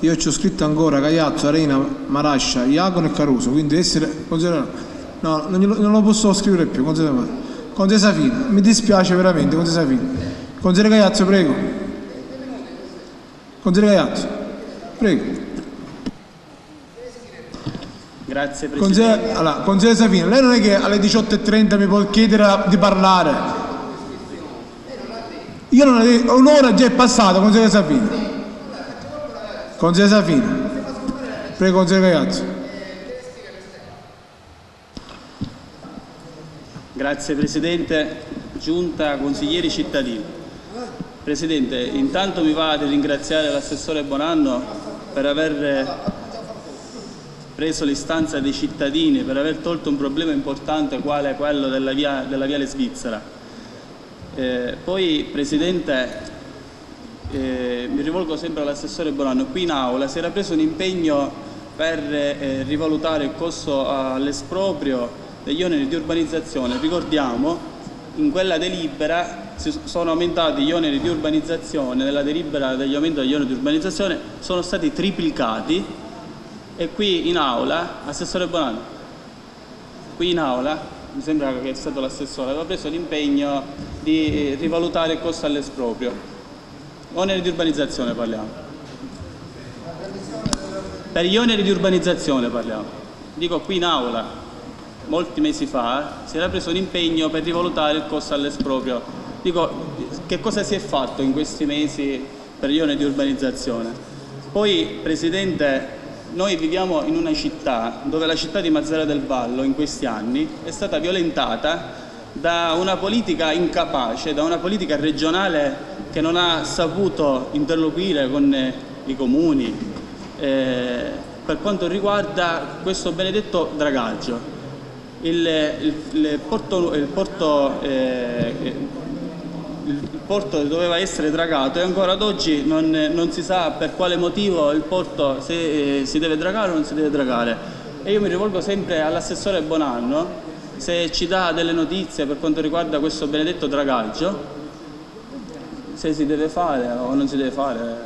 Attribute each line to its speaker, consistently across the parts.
Speaker 1: io ci ho scritto ancora Cagliazzo, Arena, Marascia, Iacono e Caruso, quindi essere considerato, no, non lo posso scrivere più, consigliere Safina, mi dispiace veramente, consigliere Safina. Consigliere Cagliazzo, prego. Consigliere Cagliazzo, prego.
Speaker 2: Grazie Presidente.
Speaker 1: Consigliere Safina, lei non è che alle 18:30 mi può chiedere di parlare. Io non ho un'ora già è passata, consigliere Safina. Consigliere Safina. Prego, consigliere Cagliazzo.
Speaker 2: Grazie Presidente, Giunta, consiglieri, cittadini. Presidente, intanto mi va di ringraziare l'assessore Bonanno per aver preso l'istanza dei cittadini, per aver tolto un problema importante quale quello della Viale Svizzera. Poi Presidente, mi rivolgo sempre all'assessore Bonanno, qui in aula si era preso un impegno per rivalutare il costo all'esproprio degli oneri di urbanizzazione. Ricordiamo, in quella delibera sono aumentati gli oneri di urbanizzazione, nella delibera degli aumenti degli oneri di urbanizzazione sono stati triplicati, e qui in aula, assessore Bonanno, qui in aula, mi sembra che è stato l'assessore, aveva preso l'impegno di rivalutare il costo all'esproprio. Oneri di urbanizzazione parliamo. Per gli oneri di urbanizzazione parliamo. Dico, qui in aula, molti mesi fa, si era preso un impegno per rivalutare il costo all'esproprio. Dico, che cosa si è fatto in questi mesi per gli oneri di urbanizzazione? Poi, Presidente, noi viviamo in una città dove la città di Mazara del Vallo in questi anni è stata violentata da una politica incapace, da una politica regionale che non ha saputo interloquire con i comuni per quanto riguarda questo benedetto dragaggio. Il porto doveva essere dragato e ancora ad oggi non si sa per quale motivo il porto, se si deve dragare o non si deve dragare. E io mi rivolgo sempre all'assessore Bonanno, se ci dà delle notizie per quanto riguarda questo benedetto dragaggio, se si deve fare o non si deve fare.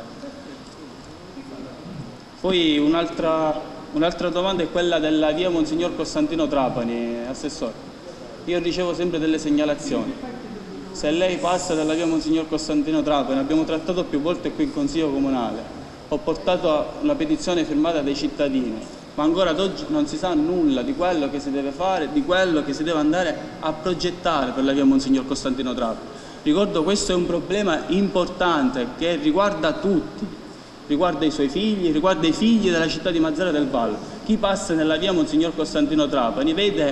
Speaker 2: Poi un'altra domanda è quella della via Monsignor Costantino Trapani, assessore. Io ricevo sempre delle segnalazioni. Se lei passa dalla via Monsignor Costantino Trapani, abbiamo trattato più volte qui in Consiglio Comunale, ho portato una petizione firmata dai cittadini, ma ancora ad oggi non si sa nulla di quello che si deve fare, di quello che si deve andare a progettare per la via Monsignor Costantino Trapani. Ricordo, questo è un problema importante che riguarda tutti, riguarda i suoi figli, riguarda i figli della città di Mazara del Vallo. Chi passa nella via Monsignor Costantino Trapani vede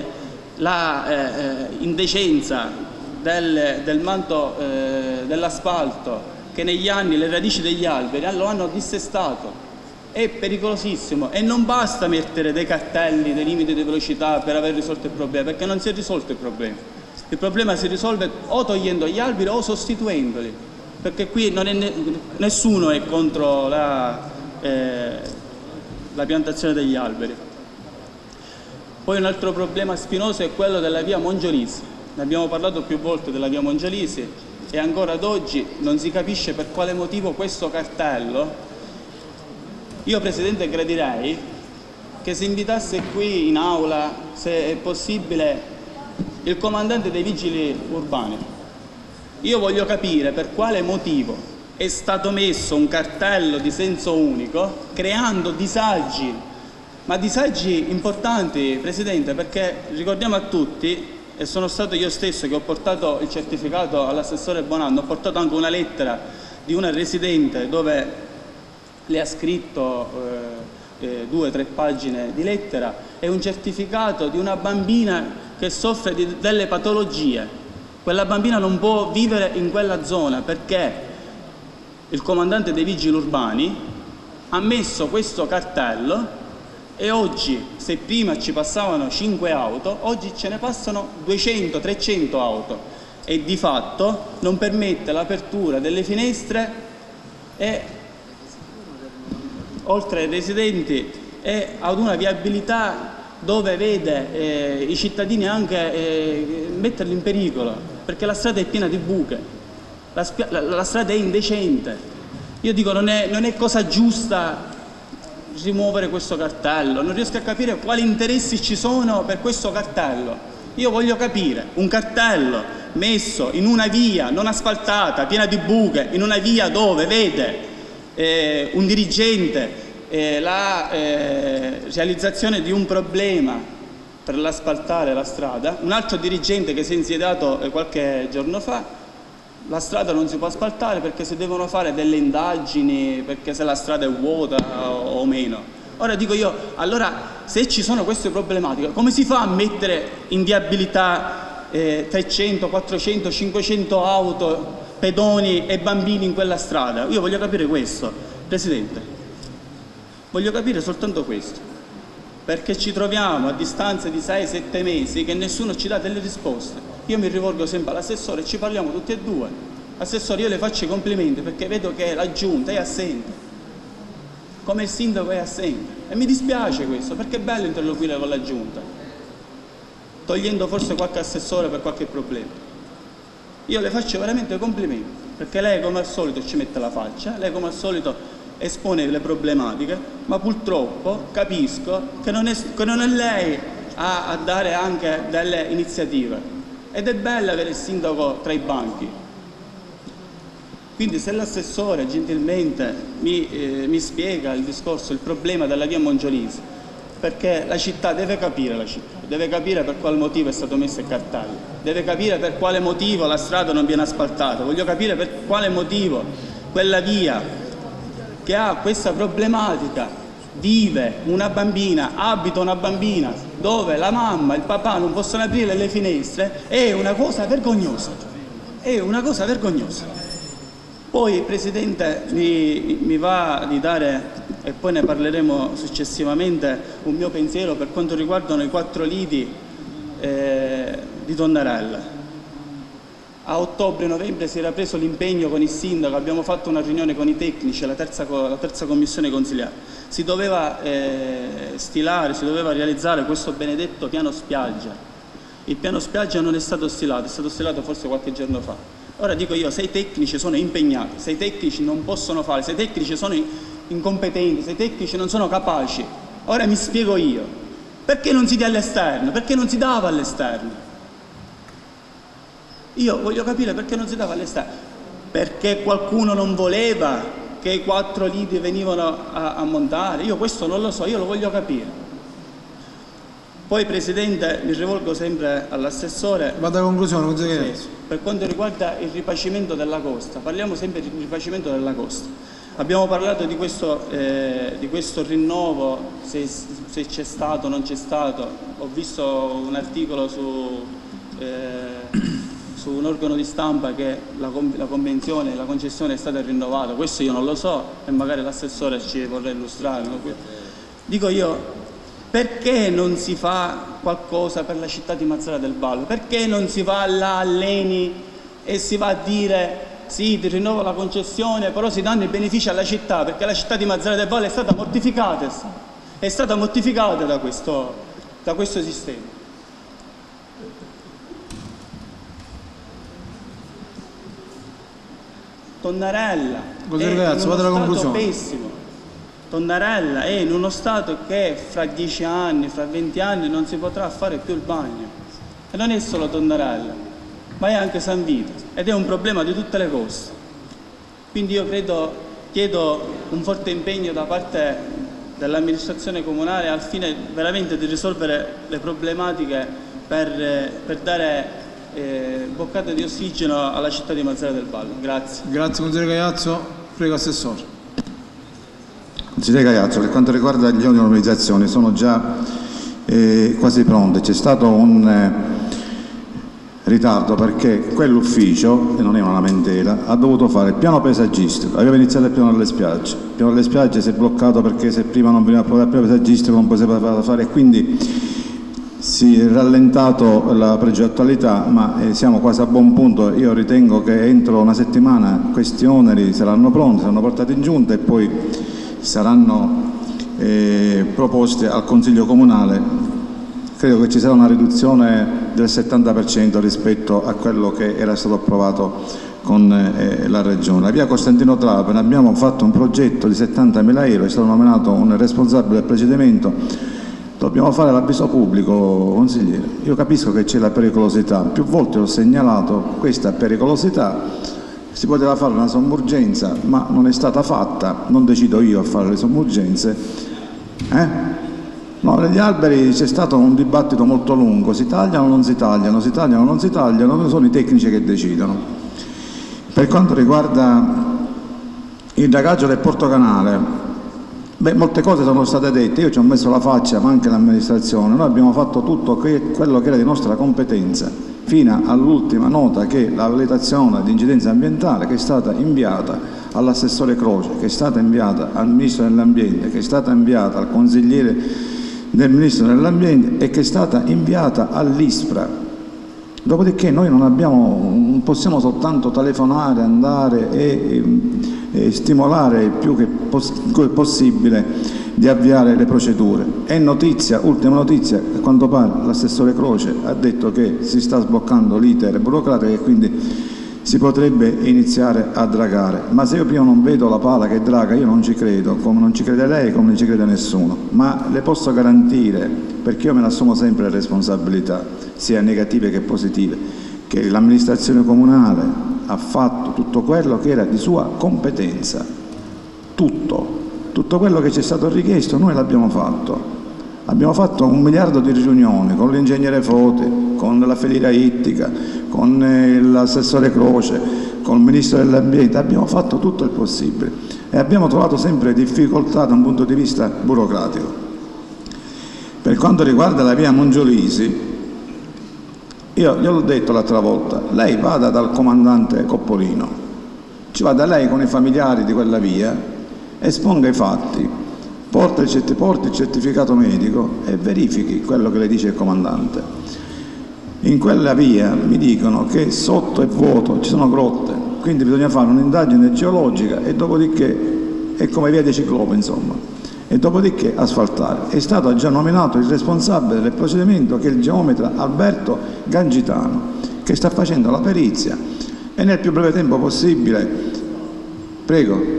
Speaker 2: la indecenza del manto dell'asfalto, che negli anni le radici degli alberi lo hanno dissestato. È pericolosissimo e non basta mettere dei cartelli, dei limiti di velocità per aver risolto il problema, perché non si è risolto il problema. Il problema si risolve o togliendo gli alberi o sostituendoli, perché qui nessuno è contro la piantazione degli alberi. Poi un altro problema spinoso è quello della via Mongiolisi. Ne abbiamo parlato più volte della via Mongiolisi e ancora ad oggi non si capisce per quale motivo questo cartello. Io, Presidente, gradirei che si invitasse qui in aula, se è possibile, il comandante dei vigili urbani. Io voglio capire per quale motivo è stato messo un cartello di senso unico creando disagi, ma disagi importanti, Presidente, perché ricordiamo a tutti, e sono stato io stesso che ho portato il certificato all'assessore Bonanno, ho portato anche una lettera di una residente dove le ha scritto 2 o 3 pagine di lettera e un certificato di una bambina che soffre di delle patologie. Quella bambina non può vivere in quella zona perché il comandante dei vigili urbani ha messo questo cartello. E oggi, se prima ci passavano 5 auto, oggi ce ne passano 200-300 auto e di fatto non permette l'apertura delle finestre e, oltre ai residenti, e ad una viabilità dove vede i cittadini anche metterli in pericolo, perché la strada è piena di buche, la strada è indecente. Io dico, non è cosa giusta rimuovere questo cartello, non riesco a capire quali interessi ci sono per questo cartello. Io voglio capire un cartello messo in una via non asfaltata, piena di buche, in una via dove vede un dirigente la realizzazione di un problema per l'asfaltare la strada, un altro dirigente che si è insediato qualche giorno fa, la strada non si può asfaltare perché si devono fare delle indagini, perché se la strada è vuota o meno. Ora dico io, allora se ci sono queste problematiche, come si fa a mettere in viabilità 300, 400, 500 auto, pedoni e bambini in quella strada? Io voglio capire questo, Presidente, voglio capire soltanto questo, perché ci troviamo a distanza di 6-7 mesi che nessuno ci dà delle risposte. Io mi rivolgo sempre all'assessore, ci parliamo tutti e due. Assessore, io le faccio i complimenti perché vedo che la giunta è assente, come il sindaco è assente, e mi dispiace questo, perché è bello interloquire con la giunta, togliendo forse qualche assessore per qualche problema. Io le faccio veramente i complimenti, perché lei come al solito ci mette la faccia, lei come al solito espone le problematiche, ma purtroppo capisco che non è lei a dare anche delle iniziative. Ed è bello avere il sindaco tra i banchi. Quindi se l'assessore gentilmente mi spiega il discorso, il problema della via Mongiolisi, perché la città deve capire, deve capire per quale motivo è stato messo il cartello, deve capire per quale motivo la strada non viene asfaltata, voglio capire per quale motivo quella via che ha questa problematica vive una bambina, abita una bambina dove la mamma e il papà non possono aprire le finestre, è una cosa vergognosa, è una cosa vergognosa. Poi Presidente mi va di dare, e poi ne parleremo successivamente, un mio pensiero per quanto riguardano i 4 lidi di Tonnarella. A ottobre-novembre si era preso l'impegno con il sindaco, abbiamo fatto una riunione con i tecnici, la terza commissione consiliare. Si doveva stilare, si doveva realizzare questo benedetto piano spiaggia. Il piano spiaggia non è stato stilato, è stato stilato forse qualche giorno fa. Ora dico io, se i tecnici sono impegnati, se i tecnici non possono fare, se i tecnici sono incompetenti, se i tecnici non sono capaci, ora mi spiego io, perché non si dia all'esterno? Perché non si dava all'esterno? Io voglio capire perché non si dava all'esterno, perché qualcuno non voleva che i 4 lidi venivano a montare, io questo non lo so, io lo voglio capire. Poi Presidente mi rivolgo sempre all'assessore.
Speaker 1: Vado a conclusione,
Speaker 2: sì, per quanto riguarda il ripacimento della costa, parliamo sempre di ripacimento della costa. Abbiamo parlato di questo rinnovo, se c'è stato o non c'è stato, ho visto un articolo su un organo di stampa che la convenzione, la concessione è stata rinnovata, questo io non lo so e magari l'assessore ci vorrà illustrare. Dico io, perché non si fa qualcosa per la città di Mazara del Vallo? Perché non si va là all'ENI e si va a dire sì, ti rinnovo la concessione, però si danno i benefici alla città, perché la città di Mazara del Vallo è stata mortificata da questo sistema. Tonnarella è in uno stato pessimo. Tonnarella è in uno stato che fra 10 anni, fra 20 anni non si potrà fare più il bagno. E non è solo Tonnarella, ma è anche San Vito ed è un problema di tutte le coste. Quindi io chiedo un forte impegno da parte dell'amministrazione comunale al fine veramente di risolvere le problematiche per dare boccate di ossigeno alla città di Mazara del Vallo. Grazie.
Speaker 1: Grazie consigliere Gaiazzo, prego Assessore.
Speaker 3: Consigliere Gaiazzo, per quanto riguarda gli atti di normalizzazione sono già quasi pronti, c'è stato un ritardo perché quell'ufficio, e non è una lamentela, ha dovuto fare il piano paesaggistico, aveva iniziato il piano delle spiagge, il piano delle spiagge si è bloccato perché se prima non veniva approvato il piano paesaggistico non poteva fare e quindi si è rallentato la progettualità, ma siamo quasi a buon punto. Io ritengo che entro una settimana questi oneri saranno pronti, saranno portati in giunta e poi saranno proposti al Consiglio Comunale. Credo che ci sarà una riduzione del 70% rispetto a quello che era stato approvato con la Regione. La via Costantino Trapani abbiamo fatto un progetto di 70.000 euro, è stato nominato un responsabile del procedimento, dobbiamo fare l'avviso pubblico, consigliere. Io capisco che c'è la pericolosità, più volte ho segnalato questa pericolosità, si poteva fare una sommergenza ma non è stata fatta, non decido io a fare le sommergenze. No, negli alberi c'è stato un dibattito molto lungo, si tagliano o non si tagliano, si tagliano o non si tagliano, non sono i tecnici che decidono. Per quanto riguarda il dragaggio del Porto Canale, molte cose sono state dette, io ci ho messo la faccia, ma anche l'amministrazione, noi abbiamo fatto tutto quello che era di nostra competenza, fino all'ultima nota che la valutazione di incidenza ambientale che è stata inviata all'assessore Croce, che è stata inviata al Ministro dell'Ambiente, che è stata inviata al consigliere del Ministro dell'Ambiente e che è stata inviata all'ISPRA. Dopodiché noi non possiamo soltanto telefonare, andare e stimolare il più che possibile di avviare le procedure. È notizia, ultima notizia, a quanto pare l'assessore Croce ha detto che si sta sbloccando l'iter burocratico e quindi si potrebbe iniziare a dragare. Ma se io prima non vedo la pala che draga, io non ci credo, come non ci crede lei, come non ci crede nessuno. Ma le posso garantire, perché io me ne assumo sempre le responsabilità, sia negative che positive, che l'amministrazione comunale ha fatto tutto quello che era di sua competenza, tutto quello che ci è stato richiesto noi l'abbiamo fatto. Abbiamo fatto 1 miliardo di riunioni con l'ingegnere Fote, con la filiera ittica, con l'assessore Croce, con il Ministro dell'Ambiente, abbiamo fatto tutto il possibile e abbiamo trovato sempre difficoltà da un punto di vista burocratico. Per quanto riguarda la via Mongiolisi, io gliel'ho detto l'altra volta, lei vada dal comandante Coppolino, ci vada lei con i familiari di quella via, esponga i fatti, porti il certificato medico e verifichi quello che le dice il comandante. In quella via mi dicono che sotto è vuoto, ci sono grotte, quindi bisogna fare un'indagine geologica e dopodiché è come via dei Ciclopi, insomma, e dopodiché asfaltare. È stato già nominato il responsabile del procedimento, che è il geometra Alberto Gangitano, che sta facendo la perizia e nel più breve tempo possibile. Prego.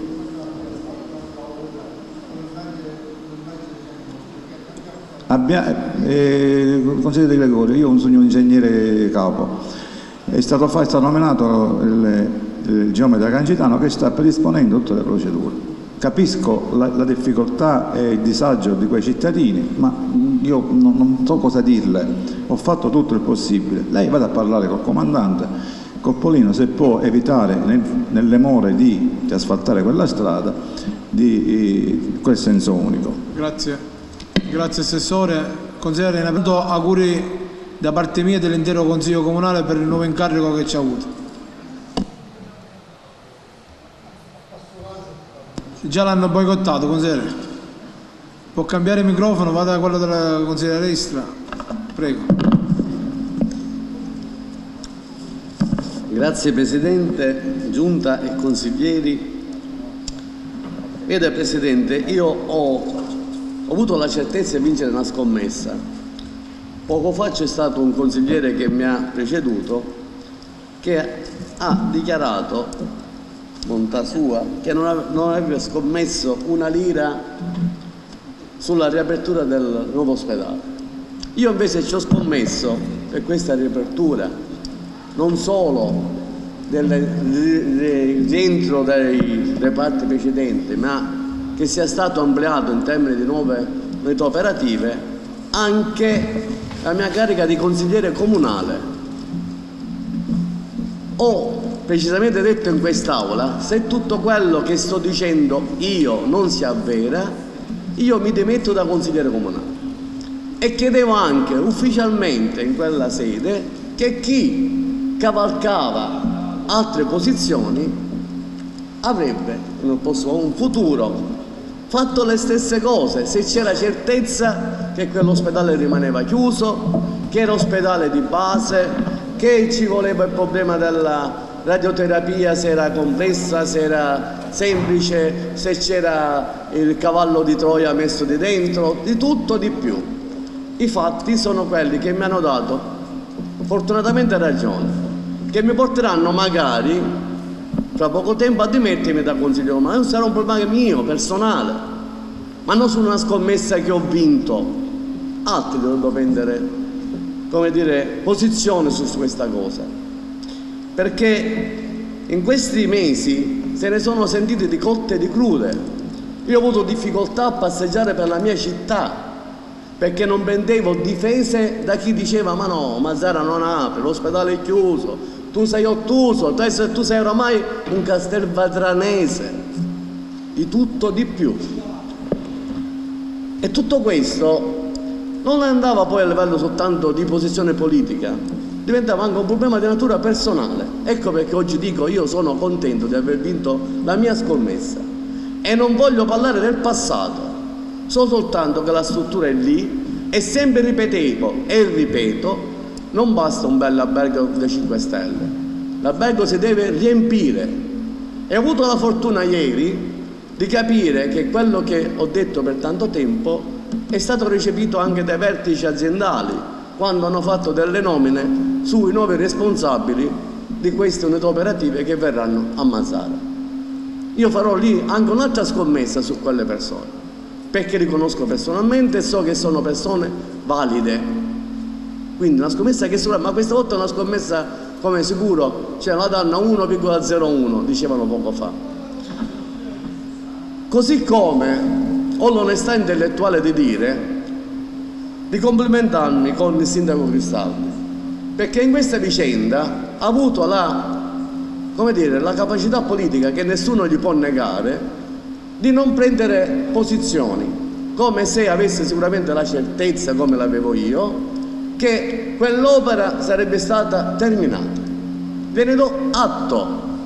Speaker 3: Consigliere De Gregorio, io sono un ingegnere capo, è stato nominato il geometra Gangitano che sta predisponendo tutte le procedure. Capisco la difficoltà e il disagio di quei cittadini, ma io non so cosa dirle, ho fatto tutto il possibile. Lei vada a parlare col comandante Coppolino se può evitare nelle more di asfaltare quella strada di quel senso unico.
Speaker 1: Grazie. Grazie Assessore. Consigliere, innanzitutto auguri da parte mia e dell'intero Consiglio Comunale per il nuovo incarico che ci ha avuto. Già l'hanno boicottato, consigliere. Può cambiare il microfono, vada da quello della consigliera Ristra. Prego.
Speaker 4: Grazie Presidente, Giunta e consiglieri. Vede Presidente, io ho avuto la certezza di vincere una scommessa. Poco fa c'è stato un consigliere che mi ha preceduto che ha dichiarato, bontà sua, che non aveva scommesso una lira sulla riapertura del nuovo ospedale. Io invece ci ho scommesso per questa riapertura, non solo del rientro dei reparti precedenti, ma che sia stato ampliato in termini di nuove unità operative anche la mia carica di consigliere comunale. Ho precisamente detto in quest'Aula, se tutto quello che sto dicendo io non si avvera, io mi dimetto da consigliere comunale. E chiedevo anche ufficialmente in quella sede che chi cavalcava altre posizioni avrebbe un futuro fatto le stesse cose se c'era certezza che quell'ospedale rimaneva chiuso, che era ospedale di base, che ci voleva il problema della radioterapia, se era complessa, se era semplice, se c'era il cavallo di Troia messo di dentro, di tutto di più. I fatti sono quelli che mi hanno dato fortunatamente ragione. che mi porteranno magari fra poco tempo a dimettermi da consigliere comunale. Non sarà un problema mio, personale, ma non su una scommessa che ho vinto. Altri dovrebbero prendere, come dire, posizione su questa cosa, perché in questi mesi se ne sono sentite di cotte e di crude. Io ho avuto difficoltà a passeggiare per la mia città perché non prendevo difese da chi diceva ma no, Mazara non apre, l'ospedale è chiuso, tu sei ottuso, tu sei oramai un castelvetranese, di tutto di più. E tutto questo non andava poi a livello soltanto di posizione politica, diventava anche un problema di natura personale. Ecco perché oggi dico io sono contento di aver vinto la mia scommessa e non voglio parlare del passato, so soltanto che la struttura è lì e sempre ripetevo e ripeto, non basta un bel albergo dei 5 Stelle, l'albergo si deve riempire e ho avuto la fortuna ieri di capire che quello che ho detto per tanto tempo è stato recepito anche dai vertici aziendali quando hanno fatto delle nomine sui nuovi responsabili di queste unità operative che verranno a Mazara. Io farò lì anche un'altra scommessa su quelle persone, perché li conosco personalmente e so che sono persone valide. Quindi una scommessa che ma questa volta è una scommessa come sicuro, cioè la danno a 1,01, dicevano poco fa. Così come ho l'onestà intellettuale di dire, di complimentarmi con il sindaco Cristaldi, perché in questa vicenda ha avuto la capacità politica che nessuno gli può negare di non prendere posizioni, come se avesse sicuramente la certezza, come l'avevo io, che quell'opera sarebbe stata terminata. Ve ne do atto,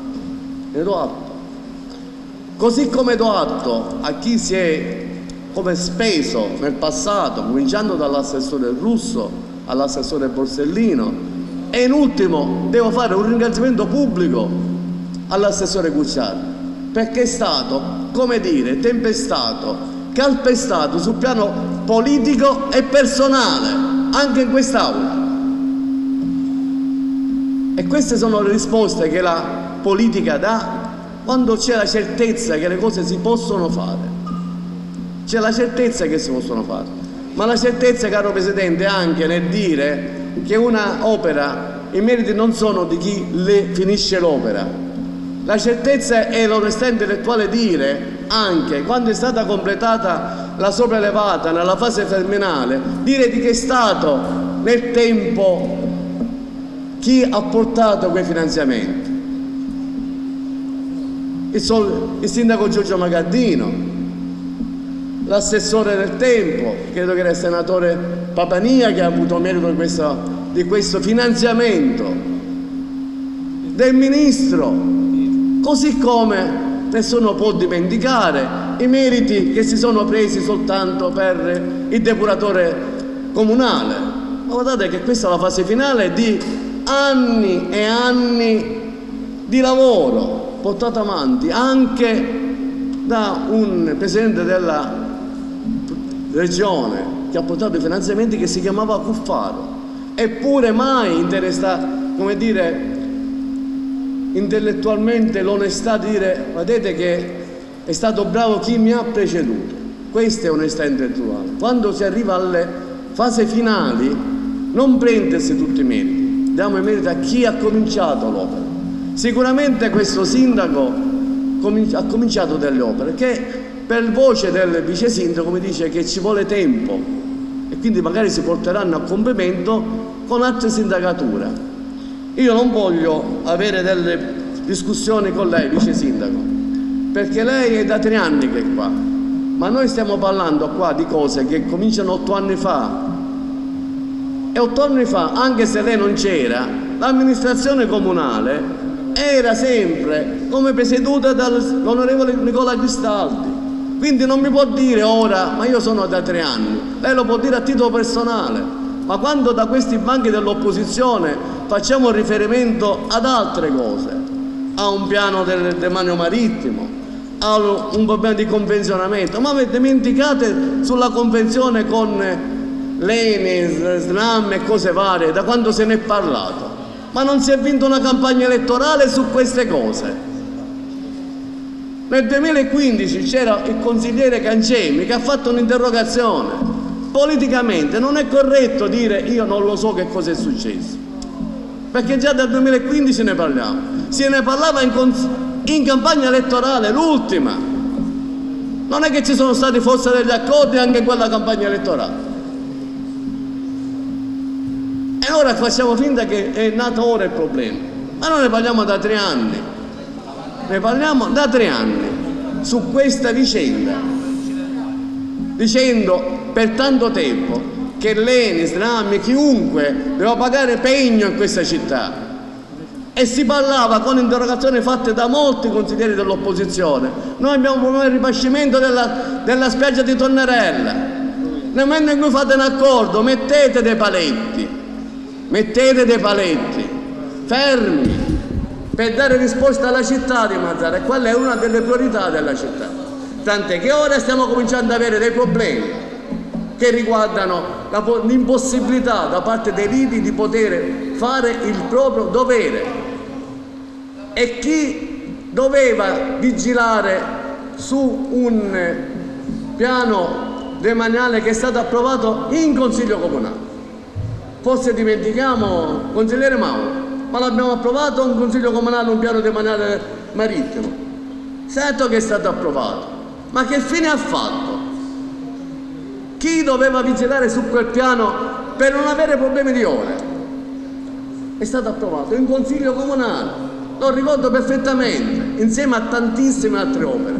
Speaker 4: così come do atto a chi si è come speso nel passato, cominciando dall'assessore Russo all'assessore Borsellino, e in ultimo devo fare un ringraziamento pubblico all'assessore Cucciari, perché è stato, come dire, tempestato, calpestato sul piano politico e personale, anche in quest'Aula. E queste sono le risposte che la politica dà quando c'è la certezza che le cose si possono fare. C'è la certezza che si possono fare, ma la certezza, caro Presidente, è anche nel dire che una opera, i meriti non sono di chi le finisce l'opera. La certezza e l'onestà intellettuale dire anche quando è stata completata la sopraelevata nella fase terminale, dire di che è stato nel tempo chi ha portato quei finanziamenti. Il sindaco Giorgio Magaddino, l'assessore del tempo, credo che era il senatore Papania, che ha avuto merito di questo finanziamento, del ministro, così come nessuno può dimenticare i meriti che si sono presi soltanto per il depuratore comunale. Ma guardate che questa è la fase finale di anni e anni di lavoro portato avanti anche da un presidente della regione che ha portato i finanziamenti, che si chiamava Cuffaro, eppure mai come dire, intellettualmente l'onestà di dire vedete che è stato bravo chi mi ha preceduto. Questa è onestà intellettuale. Quando si arriva alle fasi finali non prendersi tutti i meriti, diamo i meriti a chi ha cominciato l'opera. Sicuramente questo sindaco ha cominciato delle opere che per voce del vice sindaco mi dice che ci vuole tempo e quindi magari si porteranno a compimento con altre sindacature. Io non voglio avere delle discussioni con lei, vice sindaco, perché lei è da 3 anni che è qua, ma noi stiamo parlando qua di cose che cominciano 8 anni fa. E 8 anni fa, anche se lei non c'era, l'amministrazione comunale era sempre come presieduta dall'onorevole Nicola Cristaldi. Quindi non mi può dire ora, ma io sono da 3 anni, lei lo può dire a titolo personale, ma quando da questi banchi dell'opposizione facciamo riferimento ad altre cose, a un piano del demanio marittimo, a un problema di convenzionamento, ma dimenticate sulla convenzione con l'ENI, SNAM e cose varie, da quando se ne è parlato? ma non si è vinta una campagna elettorale su queste cose. Nel 2015 c'era il consigliere Cancemi che ha fatto un'interrogazione. Politicamente non è corretto dire io non lo so che cosa è successo, perché già dal 2015 ne parliamo, se ne parlava in campagna elettorale, l'ultima. Non è che ci sono stati forse degli accordi anche in quella campagna elettorale. E ora facciamo finta che è nato ora il problema, ma noi ne parliamo da 3 anni, ne parliamo da 3 anni su questa vicenda, dicendo per tanto tempo che l'ENI, SNAM, chiunque doveva pagare pegno in questa città, e si parlava con interrogazioni fatte da molti consiglieri dell'opposizione. Noi abbiamo un problema di ripascimento della spiaggia di Tonnerella. Nel momento in cui fate un accordo, mettete dei paletti fermi per dare risposta alla città di Mazara, e quella è una delle priorità della città. Tant'è che ora stiamo cominciando ad avere dei problemi che riguardano l'impossibilità da parte dei lidi di poter fare il proprio dovere, e chi doveva vigilare su un piano demaniale che è stato approvato in Consiglio Comunale. Forse dimentichiamo, consigliere Mauro, ma l'abbiamo approvato in Consiglio Comunale un piano demaniale marittimo. Certo che è stato approvato, ma che fine ha fatto? Chi doveva vigilare su quel piano per non avere problemi di ore? È stato approvato in Consiglio Comunale, lo ricordo perfettamente, insieme a tantissime altre opere.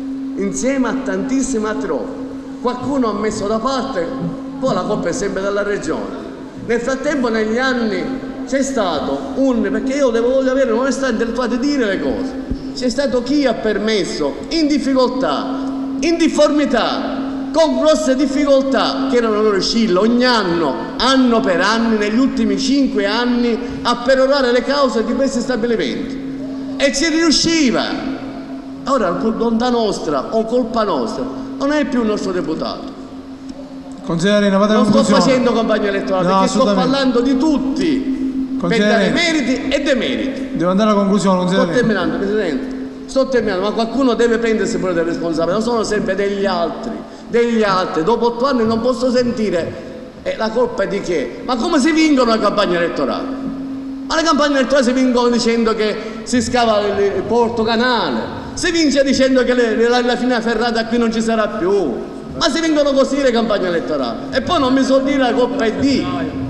Speaker 4: Qualcuno ha messo da parte, poi la colpa è sempre della Regione. Nel frattempo, negli anni, c'è stato perché io voglio avere l'onestà intellettuale di dire le cose, c'è stato chi ha permesso in difficoltà, in difformità, con grosse difficoltà, che erano loro scilla ogni anno per anni, negli ultimi 5 anni, a perorare le cause di questi stabilimenti, e ci riusciva. Ora, bontà nostra o colpa nostra, non è più il nostro deputato.
Speaker 1: Consigliere Arena, vada a
Speaker 4: non sto
Speaker 1: conclusione.
Speaker 4: facendo campagna elettorale, perché sto parlando di tutti, per dare meriti e demeriti.
Speaker 1: Devo andare alla conclusione,
Speaker 4: sto terminando, Presidente, ma qualcuno deve prendersi pure delle responsabilità, non sono sempre degli altri. Dopo 8 anni non posso sentire la colpa è di che? Ma come si vincono le campagne elettorali? Ma le campagne elettorali si vincono dicendo che si scava il porto canale, si vince dicendo che la fine ferrata qui non ci sarà più, ma si vincono così le campagne elettorali. E poi non mi so dire la colpa è di.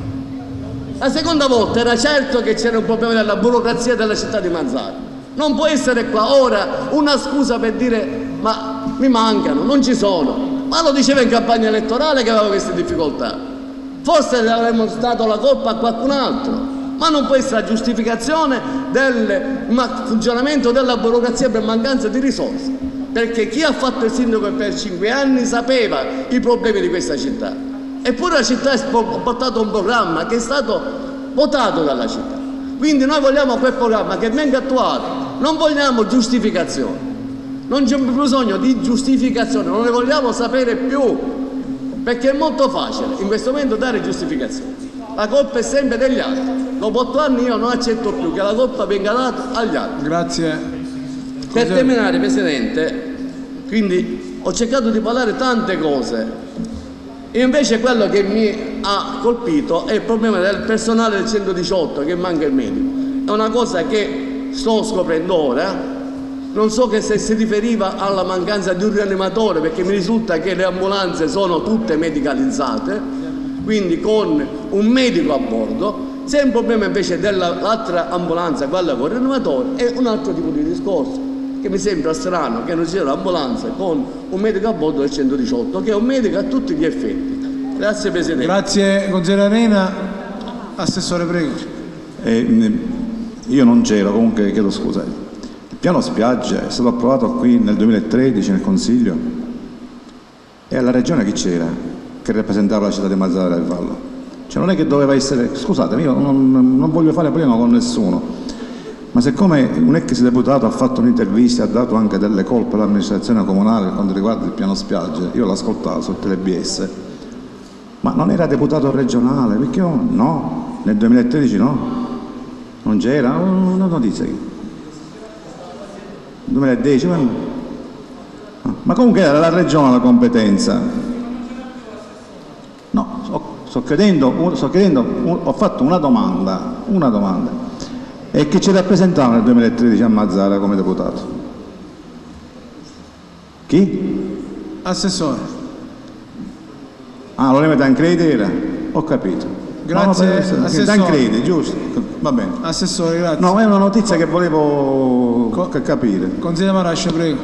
Speaker 4: La seconda volta era certo che c'era un problema della burocrazia della città di Mazara. Non può essere qua ora una scusa per dire ma mi mancano, non ci sono. Ma lo diceva in campagna elettorale che aveva queste difficoltà. Forse le avremmo dato la colpa a qualcun altro, ma non può essere la giustificazione del funzionamento della burocrazia per mancanza di risorse, perché chi ha fatto il sindaco per 5 anni sapeva i problemi di questa città, eppure la città ha portato un programma che è stato votato dalla città, quindi noi vogliamo quel programma che venga attuato, non vogliamo giustificazioni. Non c'è bisogno di giustificazione, non ne vogliamo sapere più, perché è molto facile in questo momento dare giustificazioni. La colpa è sempre degli altri. Dopo 8 anni io non accetto più che la colpa venga data agli altri.
Speaker 1: Grazie.
Speaker 4: Per terminare, Presidente, quindi ho cercato di parlare tante cose, e invece quello che mi ha colpito è il problema del personale del 118, che manca il medico. È una cosa che sto scoprendo ora. Non so che se si riferiva alla mancanza di un rianimatore, perché mi risulta che le ambulanze sono tutte medicalizzate, quindi con un medico a bordo. Se è un problema invece dell'altra ambulanza, quella con il rianimatore, è un altro tipo di discorso, che mi sembra strano che non sia l'ambulanza con un medico a bordo del 118, che è un medico a tutti gli effetti. Grazie Presidente.
Speaker 1: Grazie consigliere Arena. Assessore, prego.
Speaker 3: Io non c'ero, comunque chiedo scusa. Il piano spiagge è stato approvato qui nel 2013 nel Consiglio, e alla Regione chi c'era che rappresentava la città di Mazara del Vallo? Cioè non è che doveva essere, scusatemi, io non voglio fare problema con nessuno, ma siccome un ex deputato ha fatto un'intervista e ha dato anche delle colpe all'amministrazione comunale per quanto riguarda il piano spiagge, io l'ho ascoltato sul TeleBS, ma non era deputato regionale, perché no, nel 2013 no. Non c'era una notizia. 2010? Ma comunque era la regione la competenza. No, sto chiedendo, ho fatto una domanda. E chi ci rappresentava nel 2013 a Mazara come deputato? Chi?
Speaker 1: Assessore.
Speaker 3: Ah, Lorena Tancredi era? Ho capito.
Speaker 1: Grazie, Assessore.
Speaker 3: Tancredi, giusto? Va bene.
Speaker 1: Assessore, grazie.
Speaker 3: No, è una notizia che volevo capire.
Speaker 1: Consigliere Marascia, prego.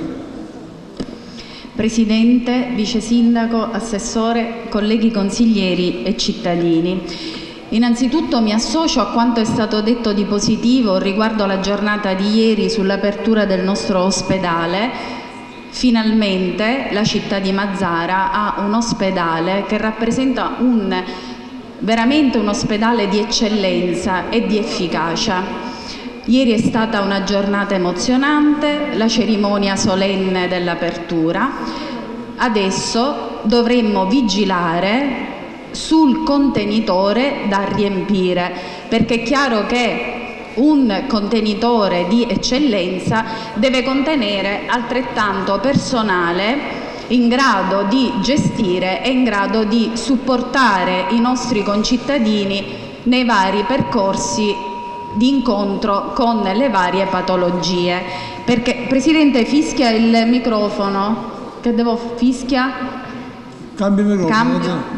Speaker 5: Presidente, Vice Sindaco, Assessore, colleghi consiglieri e cittadini. Innanzitutto mi associo a quanto è stato detto di positivo riguardo alla giornata di ieri sull'apertura del nostro ospedale. Finalmente la città di Mazara ha un ospedale che rappresenta veramente un ospedale di eccellenza e di efficacia. Ieri è stata una giornata emozionante, la cerimonia solenne dell'apertura. Adesso dovremmo vigilare sul contenitore da riempire, perché è chiaro che un contenitore di eccellenza deve contenere altrettanto personale in grado di gestire e in grado di supportare i nostri concittadini nei vari percorsi di incontro con le varie patologie. Perché, Presidente, fischia il microfono. Che devo fischia?
Speaker 1: Cambio il microfono.
Speaker 5: Cambio.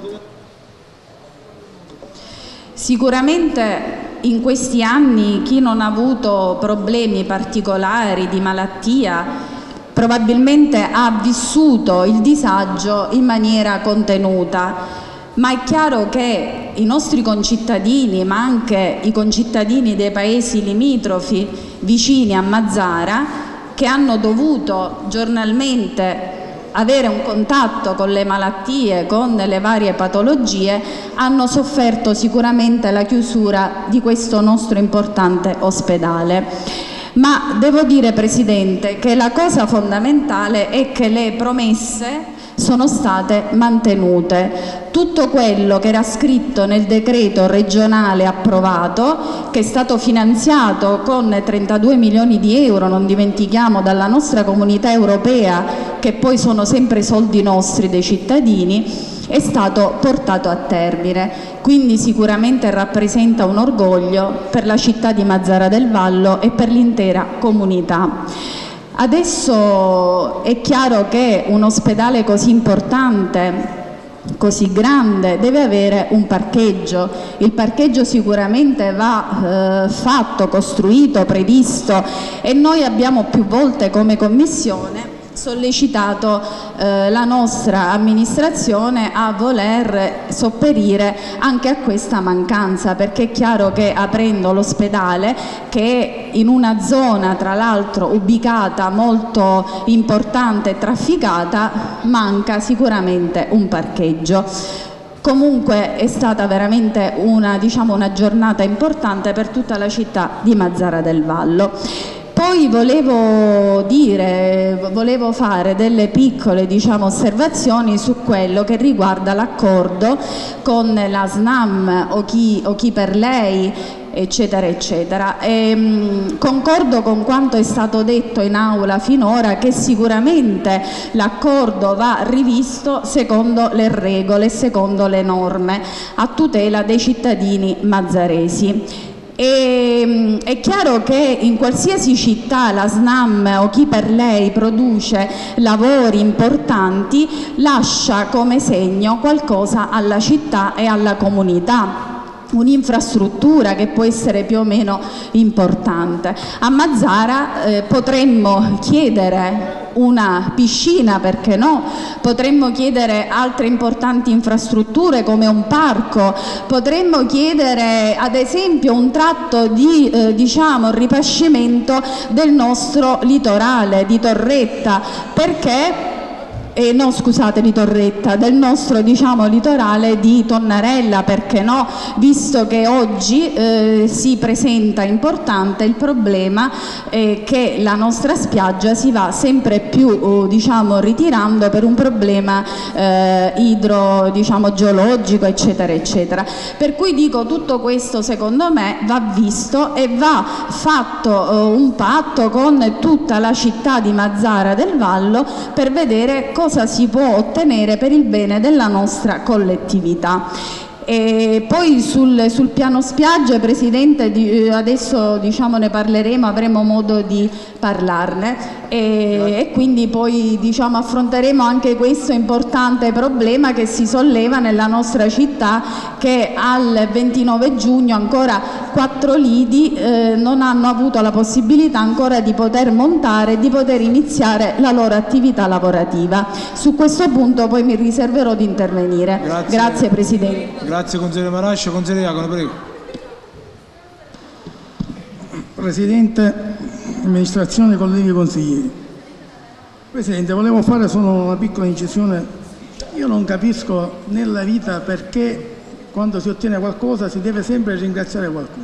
Speaker 5: Sicuramente in questi anni chi non ha avuto problemi particolari di malattia probabilmente ha vissuto il disagio in maniera contenuta, ma è chiaro che i nostri concittadini, ma anche i concittadini dei paesi limitrofi vicini a Mazara, che hanno dovuto giornalmente avere un contatto con le malattie, con le varie patologie, hanno sofferto sicuramente la chiusura di questo nostro importante ospedale. Ma devo dire, Presidente, che la cosa fondamentale è che le promesse sono state mantenute. Tutto quello che era scritto nel decreto regionale approvato, che è stato finanziato con 32 milioni di euro, non dimentichiamo, dalla nostra comunità europea, che poi sono sempre soldi nostri dei cittadini, è stato portato a termine. Quindi sicuramente rappresenta un orgoglio per la città di Mazara del Vallo e per l'intera comunità. Adesso è chiaro che un ospedale così importante, così grande, deve avere un parcheggio. Il parcheggio sicuramente va fatto, costruito, previsto, e noi abbiamo più volte come Commissione sollecitato la nostra amministrazione a voler sopperire anche a questa mancanza, perché è chiaro che aprendo l'ospedale, che è in una zona tra l'altro ubicata molto importante e trafficata, manca sicuramente un parcheggio. Comunque è stata veramente una giornata importante per tutta la città di Mazara del Vallo. Poi volevo fare delle piccole osservazioni su quello che riguarda l'accordo con la SNAM o chi per lei, eccetera eccetera. Concordo con quanto è stato detto in aula finora, che sicuramente l'accordo va rivisto secondo le regole, secondo le norme, a tutela dei cittadini mazzaresi. È chiaro che in qualsiasi città la SNAM o chi per lei produce lavori importanti lascia come segno qualcosa alla città e alla comunità, un'infrastruttura che può essere più o meno importante. A Mazara potremmo chiedere una piscina, perché no? Potremmo chiedere altre importanti infrastrutture come un parco, potremmo chiedere ad esempio un tratto di ripascimento del nostro litorale di Torretta, perché no scusate, di Torretta, del nostro diciamo litorale di Tonnarella, perché no, visto che oggi si presenta importante il problema che la nostra spiaggia si va sempre più diciamo ritirando per un problema geologico eccetera eccetera, per cui dico tutto questo secondo me va visto e va fatto un patto con tutta la città di Mazara del Vallo per vedere cosa si può ottenere per il bene della nostra collettività. E poi sul piano spiagge, Presidente, adesso diciamo ne parleremo, avremo modo di parlarne e quindi poi diciamo affronteremo anche questo importante problema che si solleva nella nostra città, che al 29 giugno ancora 4 lidi non hanno avuto la possibilità ancora di poter montare e di poter iniziare la loro attività lavorativa. Su questo punto poi mi riserverò di intervenire. Grazie Presidente.
Speaker 1: Grazie consigliere Marascia. Consigliere Iacono, prego.
Speaker 6: Presidente, amministrazione, colleghi consiglieri. Presidente, volevo fare solo una piccola incisione. Io non capisco nella vita perché quando si ottiene qualcosa si deve sempre ringraziare qualcuno.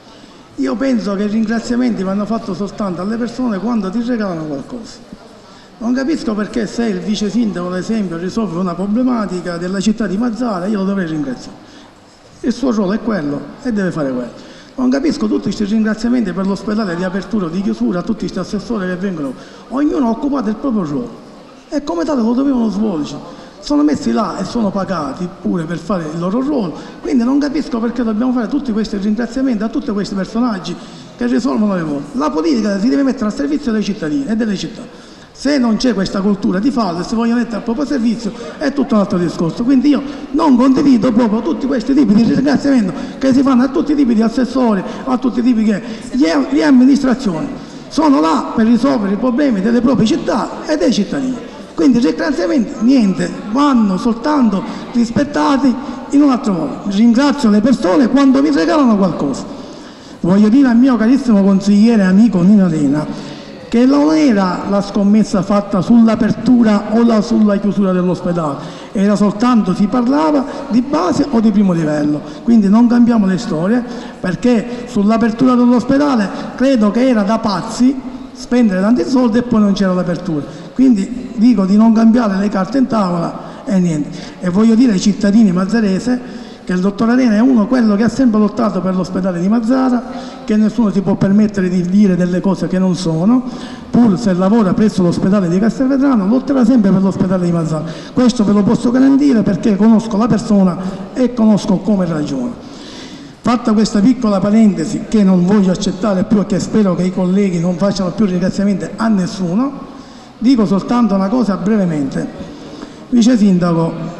Speaker 6: Io penso che i ringraziamenti vanno fatti soltanto alle persone quando ti regalano qualcosa. Non capisco perché se il vice sindaco, ad esempio, risolve una problematica della città di Mazara, io lo dovrei ringraziare. Il suo ruolo è quello e deve fare quello. Non capisco tutti questi ringraziamenti per l'ospedale di apertura o di chiusura, a tutti questi assessori che vengono. Ognuno ha occupato il proprio ruolo e come tale lo dovevano svolgere. Sono messi là e sono pagati pure per fare il loro ruolo, quindi non capisco perché dobbiamo fare tutti questi ringraziamenti a tutti questi personaggi che risolvono le cose. La politica si deve mettere al servizio dei cittadini e delle città. Se non c'è questa cultura di farlo e si vogliono mettere al proprio servizio è tutto un altro discorso. Quindi io non condivido proprio tutti questi tipi di ringraziamento che si fanno a tutti i tipi di assessori, a tutti i tipi che le amministrazioni sono là per risolvere i problemi delle proprie città e dei cittadini. Quindi i ringraziamenti niente, vanno soltanto rispettati in un altro modo. Ringrazio le persone quando mi regalano qualcosa. Voglio dire al mio carissimo consigliere e amico Nino Lena che non era la scommessa fatta sull'apertura o sulla chiusura dell'ospedale, era soltanto, si parlava di base o di primo livello, quindi non cambiamo le storie, perché sull'apertura dell'ospedale credo che era da pazzi spendere tanti soldi e poi non c'era l'apertura, quindi dico di non cambiare le carte in tavola e niente. E voglio dire ai cittadini mazzarese che il dottor Arena è uno quello che ha sempre lottato per l'ospedale di Mazara, che nessuno si può permettere di dire delle cose che non sono, pur se lavora presso l'ospedale di Castelvetrano, lotterà sempre per l'ospedale di Mazara. Questo ve lo posso garantire perché conosco la persona e conosco come ragiona. Fatta questa piccola parentesi che non voglio accettare più e che spero che i colleghi non facciano più ringraziamenti a nessuno, dico soltanto una cosa brevemente. Vice Sindaco,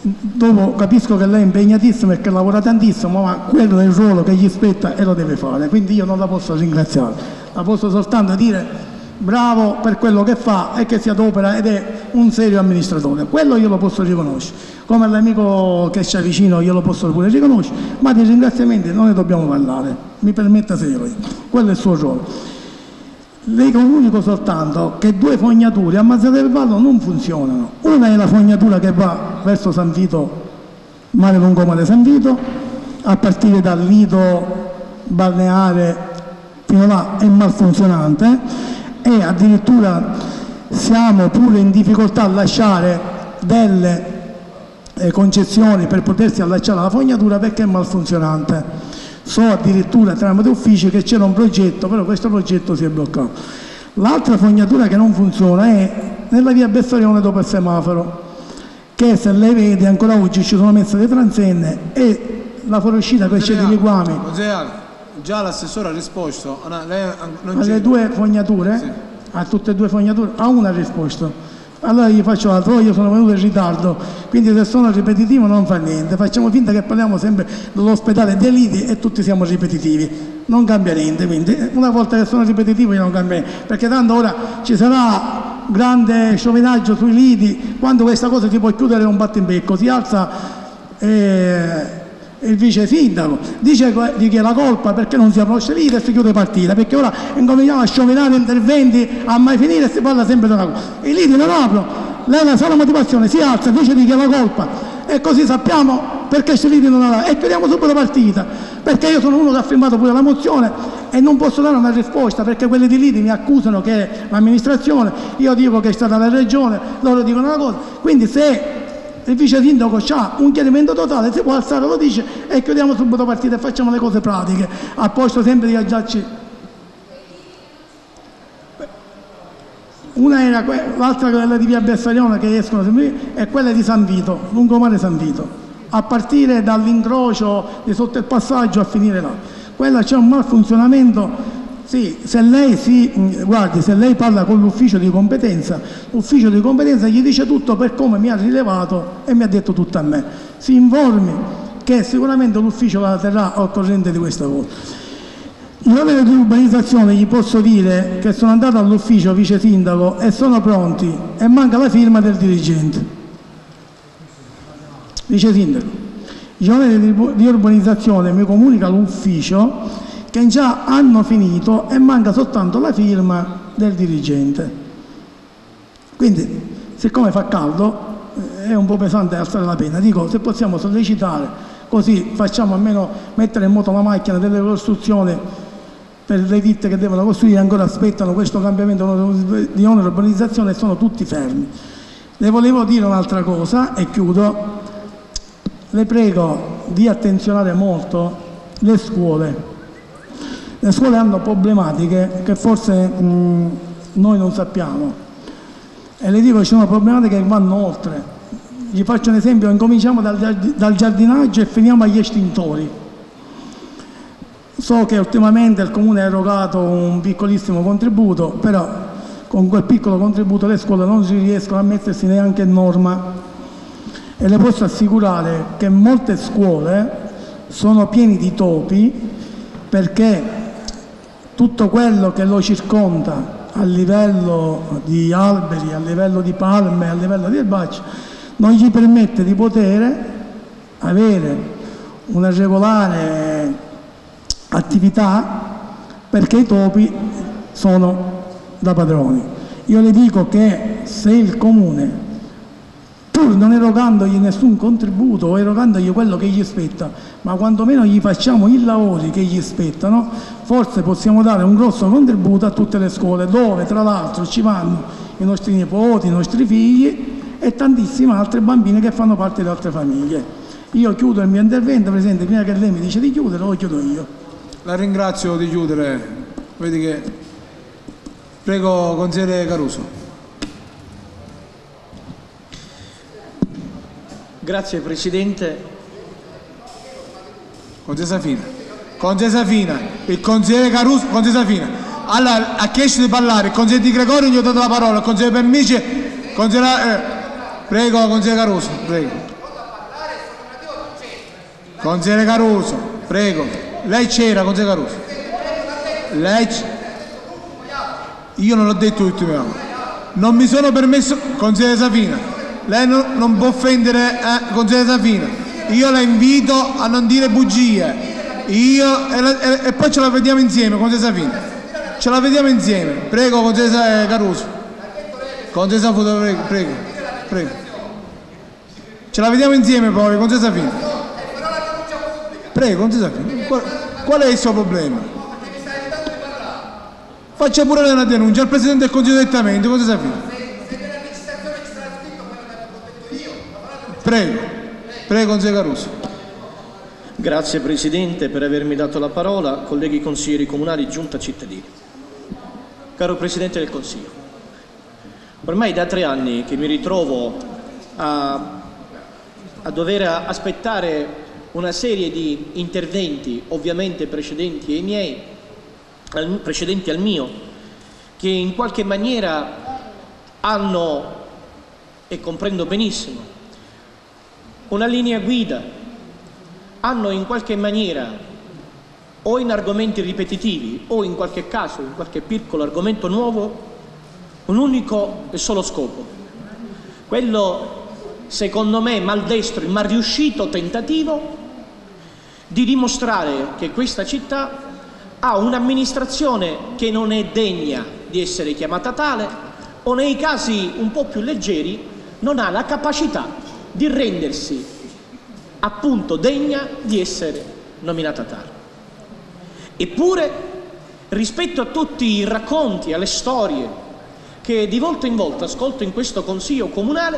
Speaker 6: dopo capisco che lei è impegnatissimo e che lavora tantissimo, ma quello è il ruolo che gli spetta e lo deve fare, quindi io non la posso ringraziare, la posso soltanto dire bravo per quello che fa e che si adopera ed è un serio amministratore, quello io lo posso riconoscere, come l'amico che c'è vicino io lo posso pure riconoscere, ma di ringraziamenti non ne dobbiamo parlare, mi permetta se io lo dico, quello è il suo ruolo. Le comunico soltanto che 2 fognature a Mazara del Vallo non funzionano. Una è la fognatura che va verso San Vito, mare lungomare San Vito, a partire dal lido balneare fino là è malfunzionante e addirittura siamo pure in difficoltà a lasciare delle concessioni per potersi allacciare alla fognatura perché è malfunzionante. So addirittura tramite uffici che c'era un progetto, però questo progetto si è bloccato. L'altra fognatura che non funziona è nella via Bessarione dopo il semaforo, che se lei vede ancora oggi ci sono messe le transenne e la fuoriuscita che c'è di liquami.
Speaker 1: Già l'assessore ha risposto.
Speaker 6: Alle 2 fognature? Sì. A tutte e 2 fognature? A una ha risposto. Allora gli faccio altro, io sono venuto in ritardo, quindi se sono ripetitivo non fa niente, facciamo finta che parliamo sempre dell'ospedale dei lidi e tutti siamo ripetitivi, non cambia niente, quindi una volta che sono ripetitivo io non cambio niente, perché tanto ora ci sarà grande sciominaggio sui lidi, quando questa cosa si può chiudere un battibecco, si alza il vice sindaco, dice di chi è la colpa perché non si approccia lì e si chiude partita, perché ora incominciamo a sciovinare interventi a mai finire e si parla sempre di una cosa. I lidi non aprono lei ha una sola motivazione, si alza invece di chiedere la colpa e così sappiamo perché Scirilli non la... e chiudiamo subito la partita, perché io sono uno che ha firmato pure la mozione e non posso dare una risposta perché quelli di lì mi accusano che è l'amministrazione, io dico che è stata la regione, loro dicono una cosa, quindi se il vice sindaco ha un chiarimento totale si può alzare, lo dice e chiudiamo subito la partita e facciamo le cose pratiche, a posto sempre di aggiarci. Una era l'altra, quella di via Bessariona che escono e quella di San Vito, lungomare San Vito, a partire dall'incrocio di sotto il passaggio a finire là. Quella c'è un malfunzionamento, sì, se lei guardi, se lei parla con l'ufficio di competenza, l'ufficio di competenza gli dice tutto per come mi ha rilevato e mi ha detto tutto a me. Si informi che sicuramente l'ufficio la terrà al corrente di questa cosa. Io di urbanizzazione gli posso dire che sono andato all'ufficio vice sindaco e sono pronti e manca la firma del dirigente. Vice sindaco, gli oneri di urbanizzazione mi comunica l'ufficio che già hanno finito e manca soltanto la firma del dirigente. Quindi, siccome fa caldo, è un po' pesante alzare la penna, dico se possiamo sollecitare, così facciamo almeno mettere in moto la macchina delle costruzioni per le ditte che devono costruire, ancora aspettano questo cambiamento di onere urbanizzazione e sono tutti fermi. Le volevo dire un'altra cosa e chiudo. Le prego di attenzionare molto le scuole. Le scuole hanno problematiche che forse noi non sappiamo e le dico che ci sono problematiche che vanno oltre. Gli faccio un esempio, incominciamo dal giardinaggio e finiamo agli estintori. So che ultimamente il Comune ha erogato un piccolissimo contributo, però con quel piccolo contributo le scuole non si riescono a mettersi neanche in norma e le posso assicurare che molte scuole sono piene di topi perché tutto quello che lo circonda a livello di alberi, a livello di palme, a livello di erbacce non gli permette di poter avere una regolare attività perché i topi sono da padroni. Io le dico che se il Comune, pur non erogandogli nessun contributo o erogandogli quello che gli spetta, ma quantomeno gli facciamo i lavori che gli spettano, forse possiamo dare un grosso contributo a tutte le scuole dove tra l'altro ci vanno i nostri nipoti, i nostri figli e tantissime altre bambine che fanno parte di altre famiglie. Io chiudo il mio intervento, Presidente, prima che lei mi dice di chiudere lo chiudo io.
Speaker 1: La ringrazio di chiudere. Vedi che... Prego, consigliere Caruso.
Speaker 7: Grazie Presidente.
Speaker 1: Consigliere Safina. Consigliere Safina. Il consigliere Caruso. Consigliere Safina. Allora, ha chiesto di parlare. Il consigliere Di Gregorio gli ho dato la parola. Il consigliere Permice. Prego, consigliere Caruso. Prego. Consigliere Caruso. Prego. Lei c'era, consigliere Caruso. Lei io non l'ho detto l'ultimo. Non mi sono permesso, consigliere Safina. Lei non può offendere, consigliere Safina. Io la invito a non dire bugie. E poi ce la vediamo insieme, consigliere Safina. Ce la vediamo insieme. Prego, consigliere Caruso. Consigliere Safina, prego. Ce la vediamo insieme poi, consigliere Safina. Prego, consigliere Safina. Qual è il suo problema? Faccia pure una denuncia al Presidente del Consiglio direttamente, consigliere Safina. Prego, consigliere Caruso.
Speaker 7: Grazie Presidente per avermi dato la parola, colleghi consiglieri comunali, giunta cittadini. Caro Presidente del Consiglio, ormai da 3 anni che mi ritrovo a dover aspettare una serie di interventi, ovviamente precedenti ai miei, precedenti al mio, che in qualche maniera hanno, e comprendo benissimo, una linea guida, hanno in qualche maniera, o in argomenti ripetitivi, o in qualche caso, in qualche piccolo argomento nuovo, un unico e solo scopo, quello, secondo me, maldestro e mal riuscito tentativo di dimostrare che questa città ha un'amministrazione che non è degna di essere chiamata tale o nei casi un po' più leggeri non ha la capacità di rendersi appunto degna di essere nominata tale. Eppure, rispetto a tutti i racconti, alle storie che di volta in volta ascolto in questo Consiglio comunale,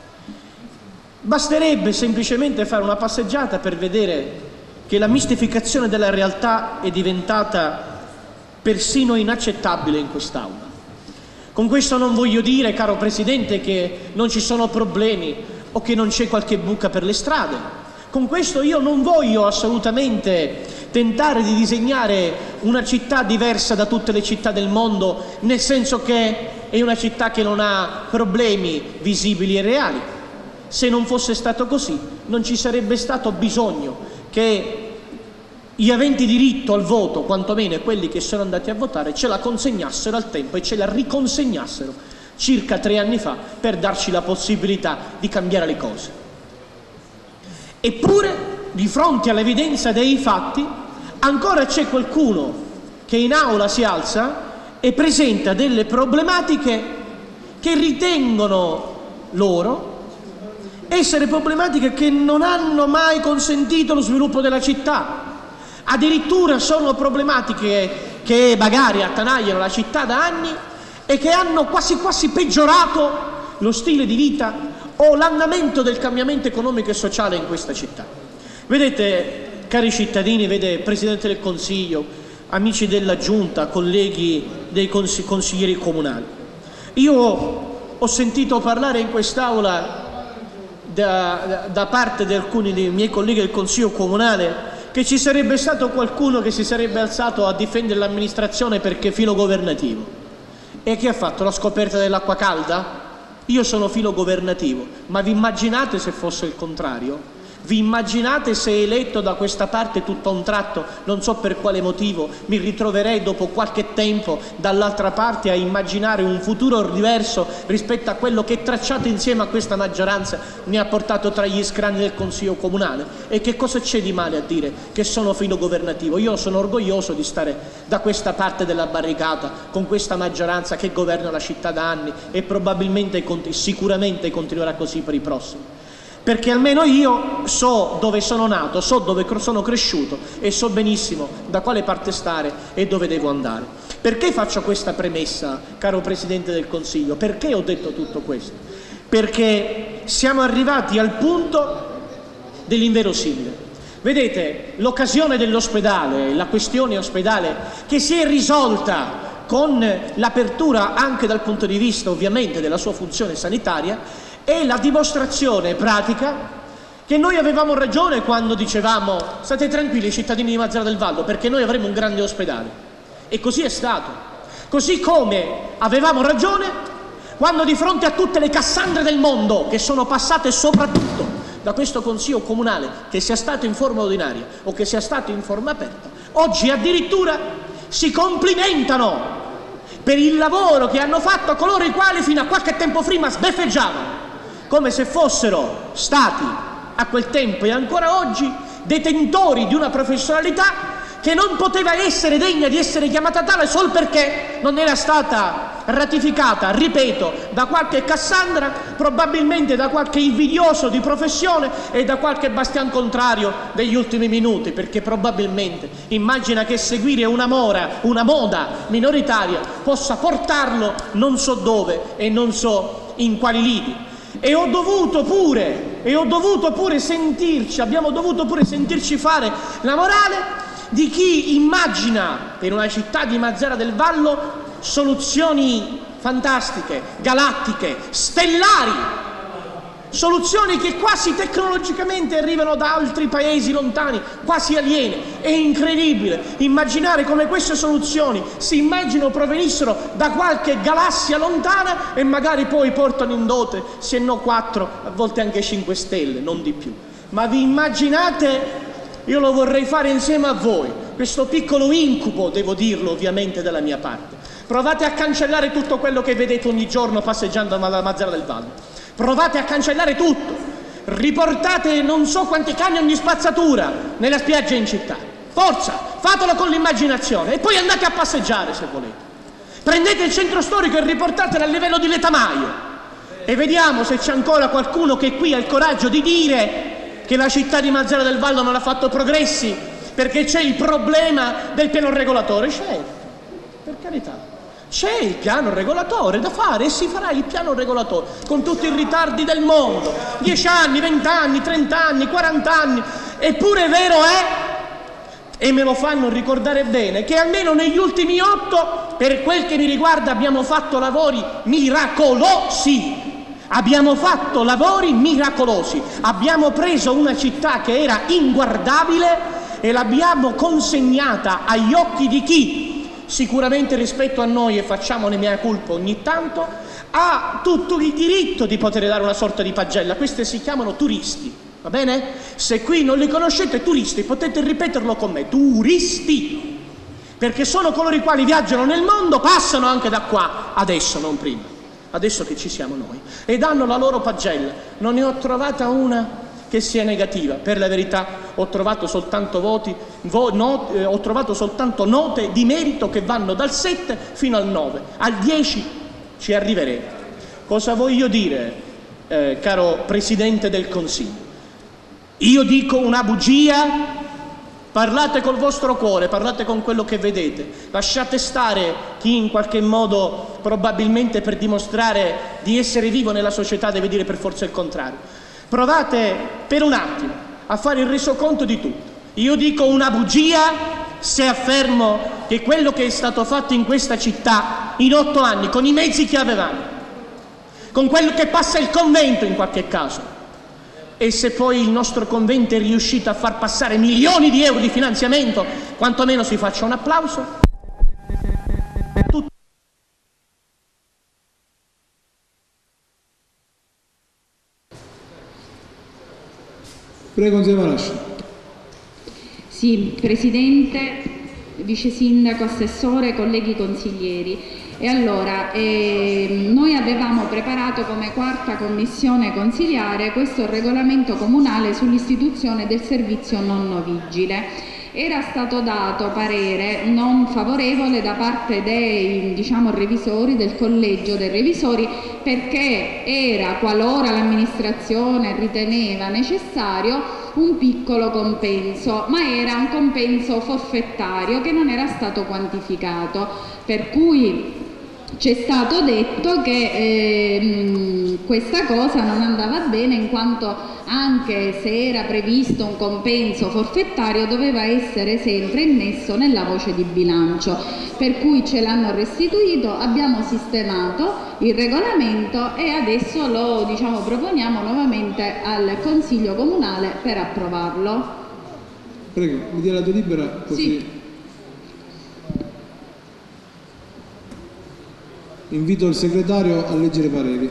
Speaker 7: basterebbe semplicemente fare una passeggiata per vedere che la mistificazione della realtà è diventata persino inaccettabile in quest'Aula. Con questo non voglio dire, caro Presidente, che non ci sono problemi o che non c'è qualche buca per le strade. Con questo io non voglio assolutamente tentare di disegnare una città diversa da tutte le città del mondo, nel senso che è una città che non ha problemi visibili e reali. Se non fosse stato così, non ci sarebbe stato bisogno che gli aventi diritto al voto, quantomeno quelli che sono andati a votare, ce la consegnassero al tempo e ce la riconsegnassero circa 3 anni fa per darci la possibilità di cambiare le cose. Eppure, di fronte all'evidenza dei fatti, ancora c'è qualcuno che in aula si alza e presenta delle problematiche che ritengono loro essere problematiche che non hanno mai consentito lo sviluppo della città. Addirittura sono problematiche che magari attanagliano la città da anni e che hanno quasi quasi peggiorato lo stile di vita o l'andamento del cambiamento economico e sociale in questa città. Vedete, cari cittadini, vede Presidente del Consiglio, amici della Giunta, colleghi dei consiglieri comunali, io ho sentito parlare in quest'Aula da parte di alcuni dei miei colleghi del Consiglio comunale che ci sarebbe stato qualcuno che si sarebbe alzato a difendere l'amministrazione perché filo governativo. E che ha fatto? La scoperta dell'acqua calda? Io sono filo governativo, ma vi immaginate se fosse il contrario? Vi immaginate se eletto da questa parte tutto a un tratto, non so per quale motivo, mi ritroverei dopo qualche tempo dall'altra parte a immaginare un futuro diverso rispetto a quello che tracciato insieme a questa maggioranza mi ha portato tra gli scranni del Consiglio comunale? E che cosa c'è di male a dire che sono filo governativo? Io sono orgoglioso di stare da questa parte della barricata con questa maggioranza che governa la città da anni e probabilmente sicuramente continuerà così per i prossimi. Perché almeno io so dove sono nato, so dove sono cresciuto e so benissimo da quale parte stare e dove devo andare. Perché faccio questa premessa, caro Presidente del Consiglio? Perché ho detto tutto questo? Perché siamo arrivati al punto dell'inverosimile. Vedete, l'occasione dell'ospedale, la questione ospedale che si è risolta con l'apertura anche dal punto di vista ovviamente della sua funzione sanitaria, è la dimostrazione pratica che noi avevamo ragione quando dicevamo state tranquilli cittadini di Mazara del Vallo perché noi avremo un grande ospedale. E così è stato. Così come avevamo ragione quando di fronte a tutte le Cassandre del mondo che sono passate soprattutto da questo Consiglio comunale, che sia stato in forma ordinaria o che sia stato in forma aperta, oggi addirittura si complimentano per il lavoro che hanno fatto coloro i quali fino a qualche tempo prima sbeffeggiavano, come se fossero stati a quel tempo e ancora oggi detentori di una professionalità che non poteva essere degna di essere chiamata tale solo perché non era stata ratificata, ripeto, da qualche Cassandra, probabilmente da qualche invidioso di professione e da qualche bastian contrario degli ultimi minuti, perché probabilmente immagina che seguire una moda minoritaria possa portarlo non so dove e non so in quali lidi. Abbiamo dovuto pure sentirci fare la morale di chi immagina per una città di Mazara del Vallo soluzioni fantastiche, galattiche, stellari, soluzioni che quasi tecnologicamente arrivano da altri paesi lontani, quasi aliene. È incredibile immaginare come queste soluzioni si immaginano provenissero da qualche galassia lontana e magari poi portano in dote, se no 4, a volte anche 5 stelle, non di più. Ma vi immaginate, io lo vorrei fare insieme a voi, questo piccolo incubo, devo dirlo ovviamente dalla mia parte. Provate a cancellare tutto quello che vedete ogni giorno passeggiando alla Mazara del Vallo. Provate a cancellare tutto. Riportate non so quanti camion di spazzatura nella spiaggia in città. Forza, fatelo con l'immaginazione e poi andate a passeggiare se volete. Prendete il centro storico e riportatelo a livello di letamaio. e vediamo se c'è ancora qualcuno che qui ha il coraggio di dire che la città di Mazara del Vallo non ha fatto progressi perché c'è il problema del piano regolatore. Certo, per carità. C'è il piano regolatore da fare e si farà il piano regolatore con tutti i ritardi del mondo, 10 anni, 20 anni, 30 anni, 40 anni, eppure è vero e me lo fanno ricordare bene, che almeno negli ultimi 8, per quel che mi riguarda, abbiamo fatto lavori miracolosi. Abbiamo fatto lavori miracolosi, abbiamo preso una città che era inguardabile e l'abbiamo consegnata agli occhi di chi sicuramente rispetto a noi, e facciamone mea culpa ogni tanto, ha tutto il diritto di poter dare una sorta di pagella. Queste si chiamano turisti, va bene? Se qui non li conoscete, turisti, potete ripeterlo con me, turisti, perché sono coloro i quali viaggiano nel mondo, passano anche da qua, adesso, non prima, adesso che ci siamo noi, e danno la loro pagella. Non ne ho trovata una che sia negativa, per la verità ho trovato soltanto ho trovato soltanto note di merito che vanno dal 7 fino al 9, al 10 ci arriveremo. Cosa voglio dire, caro Presidente del Consiglio? Io dico una bugia? Parlate col vostro cuore, parlate con quello che vedete, lasciate stare chi in qualche modo probabilmente per dimostrare di essere vivo nella società deve dire per forza il contrario. Provate per un attimo a fare il resoconto di tutto. Io dico una bugia se affermo che quello che è stato fatto in questa città in 8 anni, con i mezzi che avevamo, con quello che passa il convento in qualche caso, e se poi il nostro convento è riuscito a far passare milioni di euro di finanziamento, quantomeno si faccia un applauso.
Speaker 1: Prego, consigliere Marascia.
Speaker 5: Sì, Presidente, Vice Sindaco, Assessore, colleghi consiglieri. E allora, noi avevamo preparato come 4ª commissione consiliare questo regolamento comunale sull'istituzione del servizio nonno vigile. Era stato dato parere non favorevole da parte dei revisori, del collegio dei revisori, perché era, qualora l'amministrazione riteneva necessario, un piccolo compenso, ma era un compenso forfettario che non era stato quantificato, per cui c'è stato detto che questa cosa non andava bene, in quanto anche se era previsto un compenso forfettario doveva essere sempre immesso nella voce di bilancio, per cui ce l'hanno restituito, abbiamo sistemato il regolamento e adesso lo proponiamo nuovamente al Consiglio Comunale per approvarlo.
Speaker 1: Prego, mi dia la tua libera così.
Speaker 5: Sì.
Speaker 1: Invito il segretario a leggere i pareri.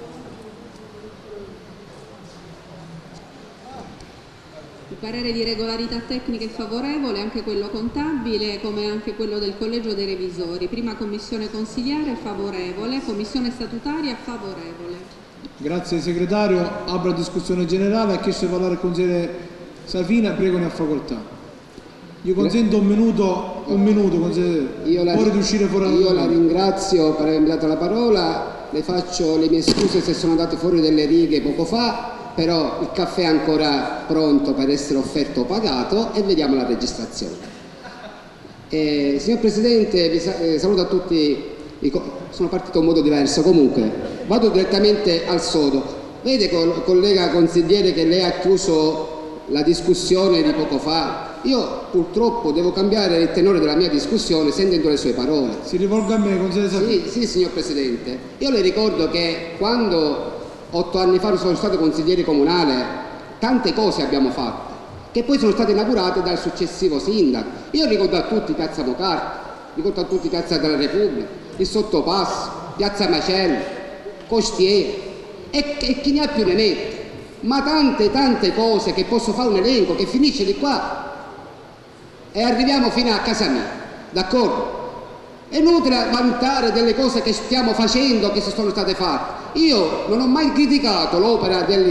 Speaker 8: Il parere di regolarità tecnica è favorevole, anche quello contabile, come anche quello del collegio dei revisori. Prima commissione consiliare favorevole, commissione statutaria favorevole.
Speaker 1: Grazie segretario. Apro la discussione generale. Ha chiesto di parlare il consigliere Safina, prego, ne ha facoltà. Io consento un minuto, consigliere. Poi di uscire fuori.
Speaker 9: Io la ringrazio per avermi dato la parola, le faccio le mie scuse se sono andate fuori delle righe poco fa, però il caffè è ancora pronto per essere offerto o pagato e vediamo la registrazione. Signor Presidente, vi saluto a tutti, sono partito in modo diverso, comunque vado direttamente al sodo. Vede, collega consigliere, che lei ha chiuso la discussione di poco fa. Io purtroppo devo cambiare il tenore della mia discussione sentendo le sue parole.
Speaker 1: Si rivolga a me, consigliere Safina.
Speaker 9: Sì, signor Presidente. Io le ricordo che quando 8 anni fa sono stato consigliere comunale, tante cose abbiamo fatto, che poi sono state inaugurate dal successivo sindaco. Io ricordo a tutti Piazza Mocarta, ricordo a tutti Piazza della Repubblica, il Sottopasso, Piazza Macello, Costiere e chi ne ha più ne mette. Ma tante cose che posso fare un elenco che finisce di qua e arriviamo fino a casa mia, d'accordo? È inutile vantare delle cose che stiamo facendo, che si sono state fatte. Io non ho mai criticato l'opera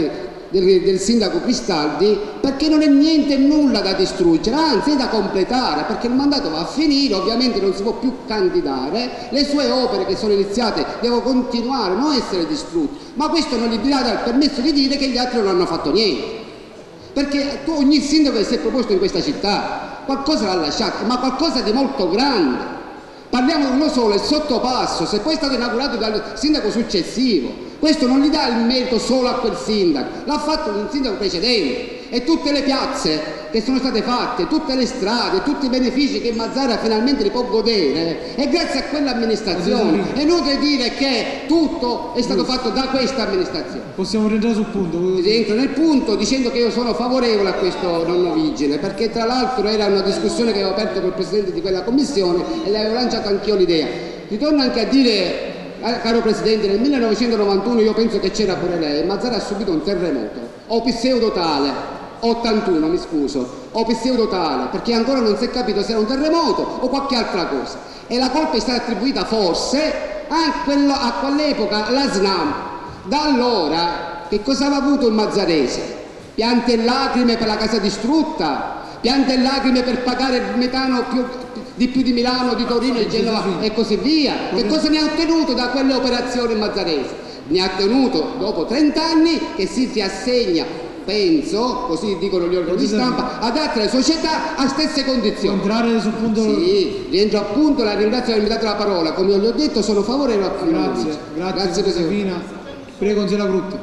Speaker 9: del sindaco Cristaldi, perché non è niente e nulla da distruggere, anzi è da completare, perché il mandato va a finire, ovviamente non si può più candidare, le sue opere che sono iniziate devono continuare, non essere distrutte, ma questo non gli dà il permesso di dire che gli altri non hanno fatto niente, perché ogni sindaco che si è proposto in questa città qualcosa l'ha lasciato, ma qualcosa di molto grande. Parliamo di uno solo, il Sottopasso, se poi è stato inaugurato dal sindaco successivo, questo non gli dà il merito solo a quel sindaco, l'ha fatto un sindaco precedente, e tutte le piazze che sono state fatte, tutte le strade, tutti i benefici che Mazara finalmente li può godere, è grazie a quell'amministrazione. È inutile dire che tutto è stato fatto da questa amministrazione.
Speaker 1: Possiamo rientrare sul punto?
Speaker 9: Entro nel punto dicendo che io sono favorevole a questo nonno vigile, perché tra l'altro era una discussione che avevo aperto col presidente di quella commissione e le avevo lanciato anch'io l'idea. Ritorno anche a dire, caro Presidente, nel 1991 io penso che c'era pure lei, Mazara ha subito un terremoto, o pseudo tale, 81 mi scuso, o pseudo tale, perché ancora non si è capito se era un terremoto o qualche altra cosa, e la colpa è stata attribuita forse a quell'epoca alla SNAM. Da allora che cosa aveva avuto il mazzarese? Piante e lacrime per la casa distrutta, piante e lacrime per pagare il metano di più di Milano, di Torino, di Genova e così via. Che cosa ne ha ottenuto da quelle operazioni mazzarese? Ne ha ottenuto dopo 30 anni che si assegna, penso, così dicono gli organi di stampa, ad altre società a stesse condizioni.
Speaker 1: Entrare sul punto...
Speaker 9: Sì, rientro appunto, la ringrazio per avermi dato la parola, come gli ho detto sono favorevole a
Speaker 1: Grazie, grazie Presidente. Prego, consigliere Grutta.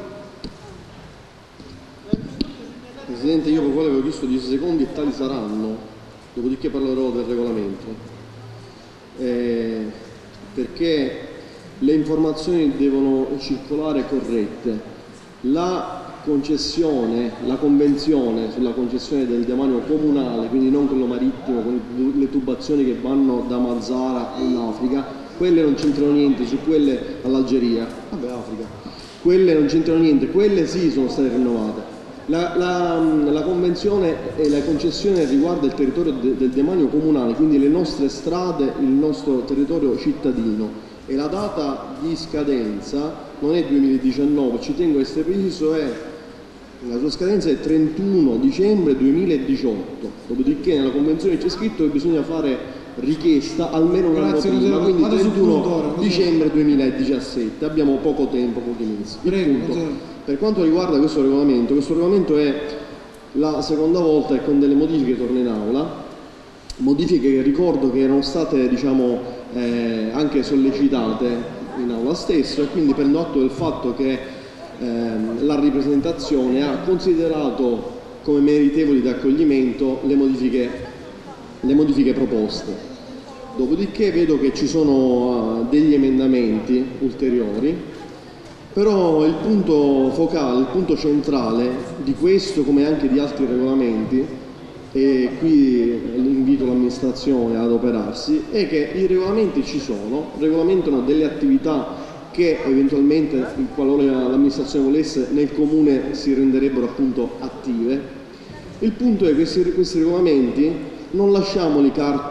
Speaker 10: Presidente, io avevo visto 10 secondi e tali saranno, dopodiché parlerò del regolamento, perché le informazioni devono circolare corrette. La concessione, la convenzione sulla concessione del demanio comunale, quindi non quello marittimo con le tubazioni che vanno da Mazara in Africa, quelle non c'entrano niente, su quelle all'Algeria, vabbè Africa, quelle non c'entrano niente, quelle sì sono state rinnovate. La convenzione e la concessione riguarda il territorio del demanio comunale, quindi le nostre strade, il nostro territorio cittadino, e la data di scadenza non è 2019, ci tengo a essere preciso, la sua scadenza è 31 dicembre 2018, dopodiché nella convenzione c'è scritto che bisogna fare richiesta almeno un anno prima, quindi 31 dicembre 2017, abbiamo poco tempo, pochi mesi. Per quanto riguarda questo regolamento è la seconda volta che con delle modifiche torna in aula, modifiche che ricordo che erano state anche sollecitate in aula stesso, e quindi prendo atto del fatto che la ripresentazione ha considerato come meritevoli di accoglimento le modifiche proposte. Dopodiché vedo che ci sono degli emendamenti ulteriori, però il punto focale, il punto centrale di questo come anche di altri regolamenti, e qui invito l'amministrazione ad adoperarsi, è che i regolamenti ci sono, regolamentano delle attività che eventualmente, qualora l'amministrazione volesse, nel comune si renderebbero appunto attive. Il punto è che questi regolamenti non lasciamoli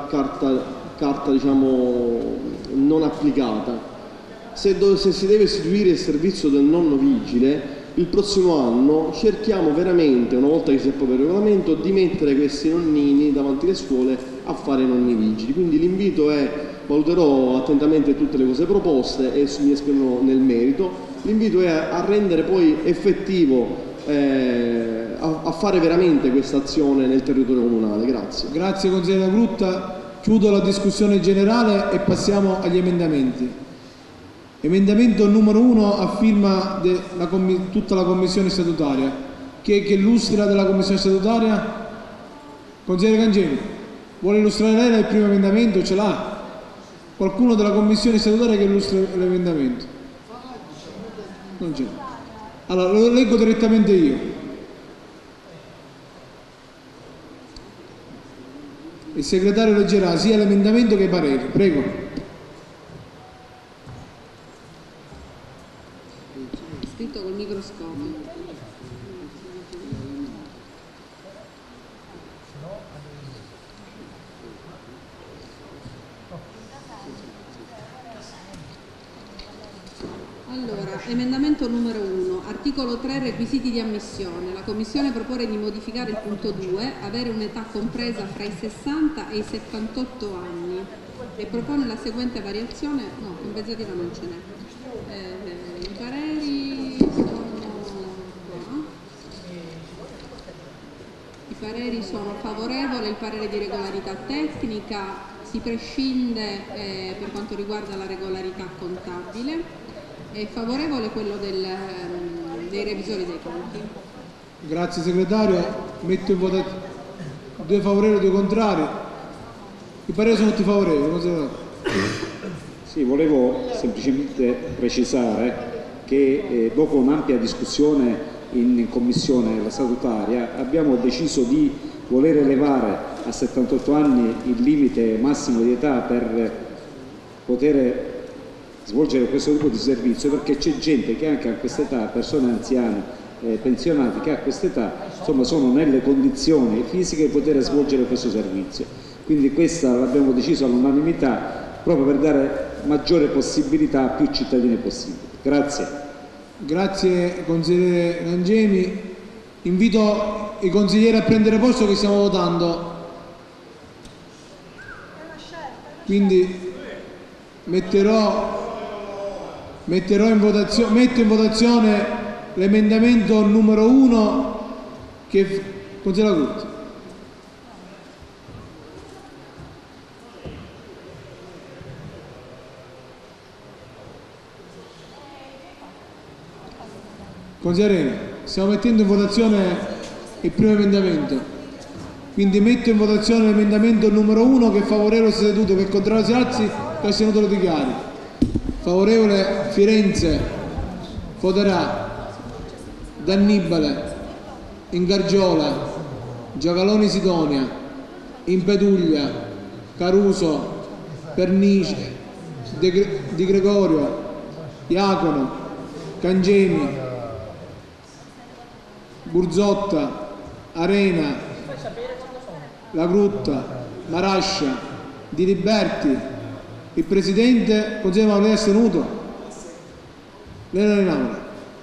Speaker 10: carta diciamo non applicata. Se si deve istituire il servizio del nonno vigile, il prossimo anno cerchiamo veramente, una volta che si approva il regolamento, di mettere questi nonnini davanti alle scuole a fare i nonni vigili. Quindi l'invito è, valuterò attentamente tutte le cose proposte e mi esprimerò nel merito, l'invito è a rendere poi effettivo, a fare veramente questa azione nel territorio comunale. Grazie.
Speaker 1: Grazie consigliere Grutta, chiudo la discussione generale e passiamo agli emendamenti. Emendamento numero 1 a firma di tutta la commissione statutaria. Chi è che illustra della commissione statutaria? Consigliere Cangemi, vuole illustrare lei il primo emendamento? Ce l'ha? Qualcuno della commissione statutaria che illustra l'emendamento? Non c'è. Allora lo leggo direttamente io. Il segretario leggerà sia l'emendamento che i pareri. Prego.
Speaker 8: Scritto col microscopio. Allora, emendamento numero 1. articolo 3, requisiti di ammissione. La Commissione propone di modificare il punto 2, avere un'età compresa fra i 60 e i 78 anni, e propone la seguente variazione. No, compensativa non ce n'è. I pareri sono qua. I pareri sono favorevole, il parere di regolarità tecnica, si prescinde per quanto riguarda la regolarità contabile. È favorevole quello dei revisori dei conti.
Speaker 1: Grazie segretario. Metto in votazione 2 favorevoli, 2 contrari. I pareri sono tutti favorevoli.
Speaker 11: Sì, volevo semplicemente precisare che dopo un'ampia discussione in commissione statutaria abbiamo deciso di voler elevare a 78 anni il limite massimo di età per poter svolgere questo tipo di servizio, perché c'è gente che anche a questa età, persone anziane, pensionati, che a questa età insomma sono nelle condizioni fisiche di poter svolgere questo servizio. Quindi questa l'abbiamo deciso all'unanimità proprio per dare maggiore possibilità a più cittadini possibile. Grazie.
Speaker 1: Grazie consigliere Cangemi. Invito i consiglieri a prendere posto che stiamo votando. Quindi metto in votazione l'emendamento numero 1 che consigliere Curti. Consigliere, stiamo mettendo in votazione il primo emendamento, quindi metto in votazione l'emendamento numero 1 che è favorevole se seduto, che è contrario si alzi, che è seduto lo dichiari. Favorevole Firenze, Foderà, D'Annibale, Ingargiola, Giacaloni Sidonia, Impeduglia, Caruso, Pernice, Di Gregorio, Iacono, Cangemi, Burzotta, Arena, La Grutta, Marascia, Di Liberti. Il Presidente, consigliere Mauro, lei è astenuto? Lei non è in aula.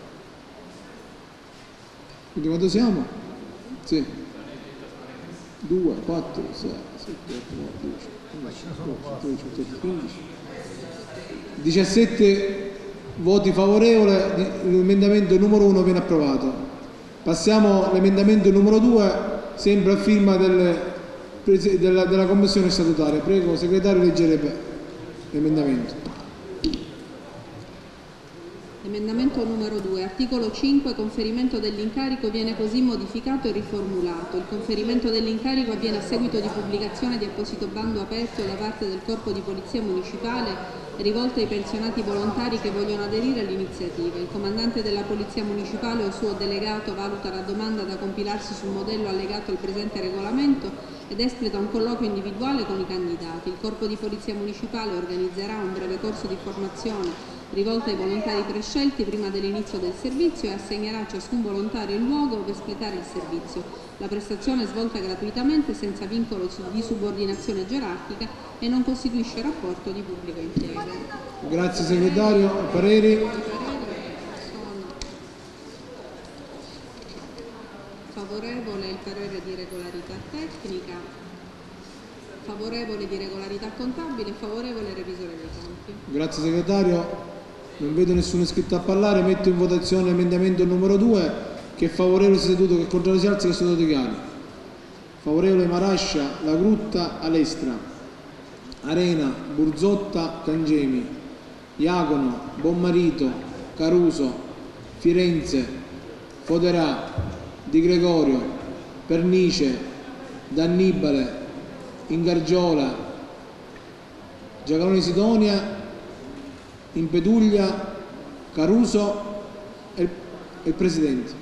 Speaker 1: Quindi quando siamo? Sì. 2, 4, 6, 7, 8, 9, 10, 11, 12, 13, 15. 17 voti favorevoli, l'emendamento numero 1 viene approvato. Passiamo all'emendamento numero 2, sempre a firma della Commissione statutaria. Prego, segretario, leggere l'emendamento.
Speaker 8: Emendamento numero 2, articolo 5, conferimento dell'incarico viene così modificato e riformulato. Il conferimento dell'incarico avviene a seguito di pubblicazione di apposito bando aperto da parte del Corpo di Polizia Municipale rivolto ai pensionati volontari che vogliono aderire all'iniziativa. Il comandante della Polizia Municipale o il suo delegato valuta la domanda da compilarsi sul modello allegato al presente regolamento ed espleta un colloquio individuale con i candidati. Il Corpo di Polizia Municipale organizzerà un breve corso di formazione rivolta ai volontari prescelti prima dell'inizio del servizio e assegnerà a ciascun volontario il luogo dove espletare il servizio. La prestazione è svolta gratuitamente senza vincolo di subordinazione gerarchica e non costituisce rapporto di pubblico impiego.
Speaker 1: Grazie segretario. Pareri?
Speaker 8: Favorevole il parere di regolarità tecnica, favorevole di regolarità contabile, favorevole il revisore dei conti.
Speaker 1: Grazie segretario. Non vedo nessuno iscritto a parlare, metto in votazione l'emendamento numero 2 che è favorevole se seduto, che è contrario si alzi, che è seduto dichiari. Favorevole Marascia, La Grutta, Alestra, Arena, Burzotta, Cangemi, Iacono, Bonmarito, Caruso, Firenze, Foderà, Di Gregorio, Pernice, D'Annibale, Ingargiola, Giacaloni Sidonia, Impeduglia, Caruso e il Presidente.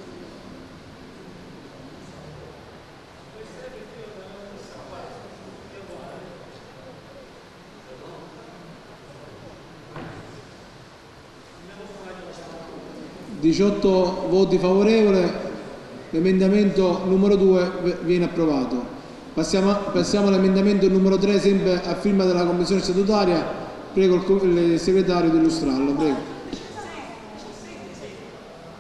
Speaker 1: (18 voti favorevoli), l'emendamento numero 2 viene approvato. Passiamo all'emendamento numero 3, sempre a firma della Commissione statutaria. Prego il segretario di illustrarlo, prego.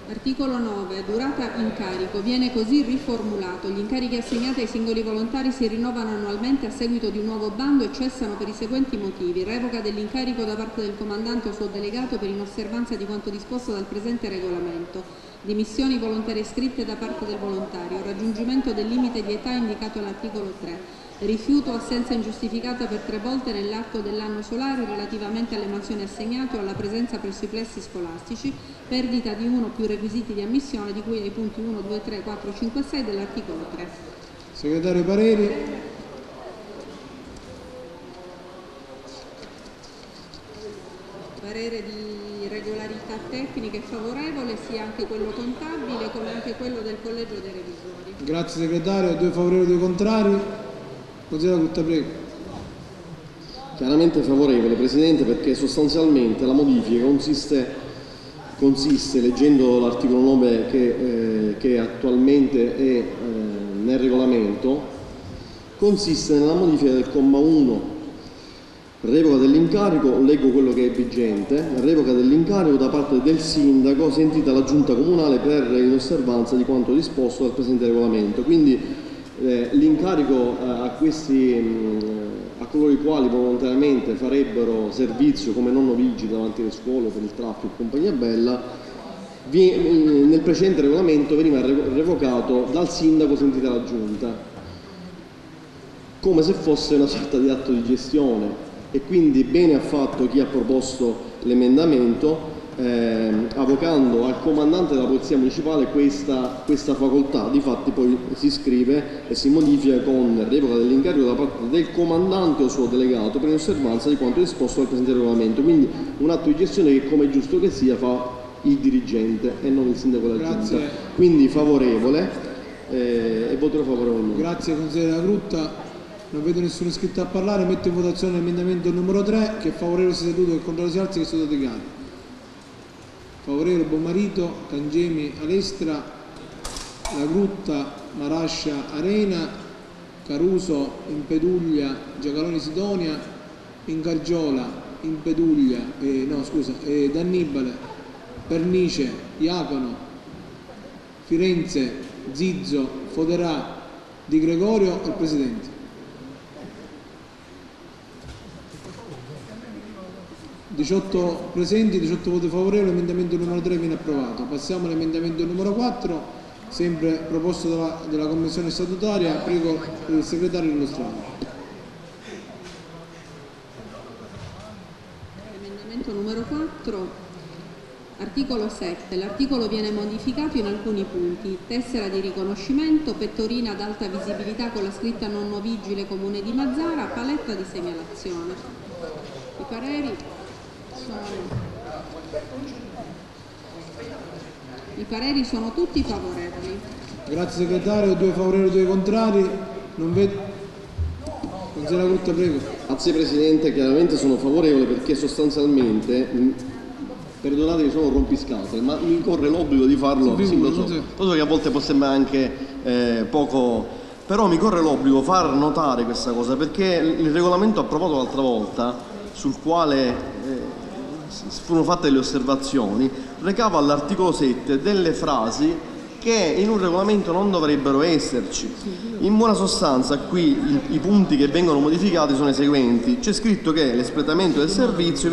Speaker 8: Articolo 9. Durata incarico. Viene così riformulato. Gli incarichi assegnati ai singoli volontari si rinnovano annualmente a seguito di un nuovo bando e cessano per i seguenti motivi: revoca dell'incarico da parte del comandante o suo delegato per inosservanza di quanto disposto dal presente regolamento, dimissioni volontarie iscritte da parte del volontario, raggiungimento del limite di età indicato all'articolo 3, rifiuto o assenza ingiustificata per 3 volte nell'arco dell'anno solare relativamente alle mansioni assegnate o alla presenza presso i plessi scolastici, perdita di uno o più requisiti di ammissione di cui ai punti 1, 2, 3, 4, 5 e 6 dell'articolo 3.
Speaker 1: Segretario, pareri.
Speaker 8: Parere di regolarità tecnica e favorevole, sia anche quello contabile come anche quello del collegio dei revisori.
Speaker 1: Grazie segretario, 2 favorevoli, 2 contrari. Consigliere Gutta, prego.
Speaker 10: Chiaramente favorevole, Presidente, perché sostanzialmente la modifica consiste leggendo l'articolo 9 che attualmente è nel regolamento, consiste nella modifica del comma 1, revoca dell'incarico, leggo quello che è vigente, revoca dell'incarico da parte del sindaco sentita la giunta comunale per inosservanza di quanto disposto dal presente regolamento. Quindi l'incarico a coloro i quali volontariamente farebbero servizio come nonno vigili davanti alle scuole per il traffico e compagnia bella, nel precedente regolamento veniva revocato dal sindaco sentita la giunta, come se fosse una sorta di atto di gestione, e quindi bene ha fatto chi ha proposto l'emendamento avocando al comandante della Polizia Municipale questa facoltà. Difatti poi si scrive e si modifica con revoca dell'incarico da parte del comandante o suo delegato per inosservanza di quanto disposto dal presente regolamento. Quindi un atto di gestione che, come è giusto che sia, fa il dirigente e non il sindaco della giunta. Quindi favorevole e voterò favorevolmente.
Speaker 1: Grazie consigliere Grutta. Non vedo nessuno iscritto a parlare. Metto in votazione l'emendamento numero 3. Che è favorevole si seduto, che contrario si alzi, che sono dati cari. Favorevole Bommarito, Cangemi, Alestra, La Grutta, Marascia, Arena, Caruso, Impeduglia, Giacaloni, Sidonia, Ingargiola, Impeduglia, D'Annibale, Pernice, Iacono, Firenze, Zizzo, Foderà, Di Gregorio e il Presidente. 18 presenti, 18 voti favorevoli, l'emendamento numero 3 viene approvato. Passiamo all'emendamento numero 4, sempre proposto dalla Commissione statutaria. Prego il segretario di illustrarlo.
Speaker 8: Emendamento numero 4, articolo 7. L'articolo viene modificato in alcuni punti. Tessera di riconoscimento, pettorina ad alta visibilità con la scritta nonno vigile comune di Mazzara, paletta di segnalazione. I pareri sono tutti favorevoli.
Speaker 1: Grazie segretario, 2 favorevoli, 2 contrari. Non vedo. Consigliere Grutta, prego.
Speaker 10: Grazie Presidente, chiaramente sono favorevole perché sostanzialmente, perdonatemi, sono rompiscatole, ma mi corre l'obbligo di farlo. Sì, lo so che a volte può sembrare anche poco, però mi corre l'obbligo di far notare questa cosa, perché il regolamento approvato l'altra volta, sul quale furono fatte delle osservazioni, recava all'articolo 7 delle frasi che in un regolamento non dovrebbero esserci. In buona sostanza qui i punti che vengono modificati sono i seguenti. C'è scritto che l'espletamento del servizio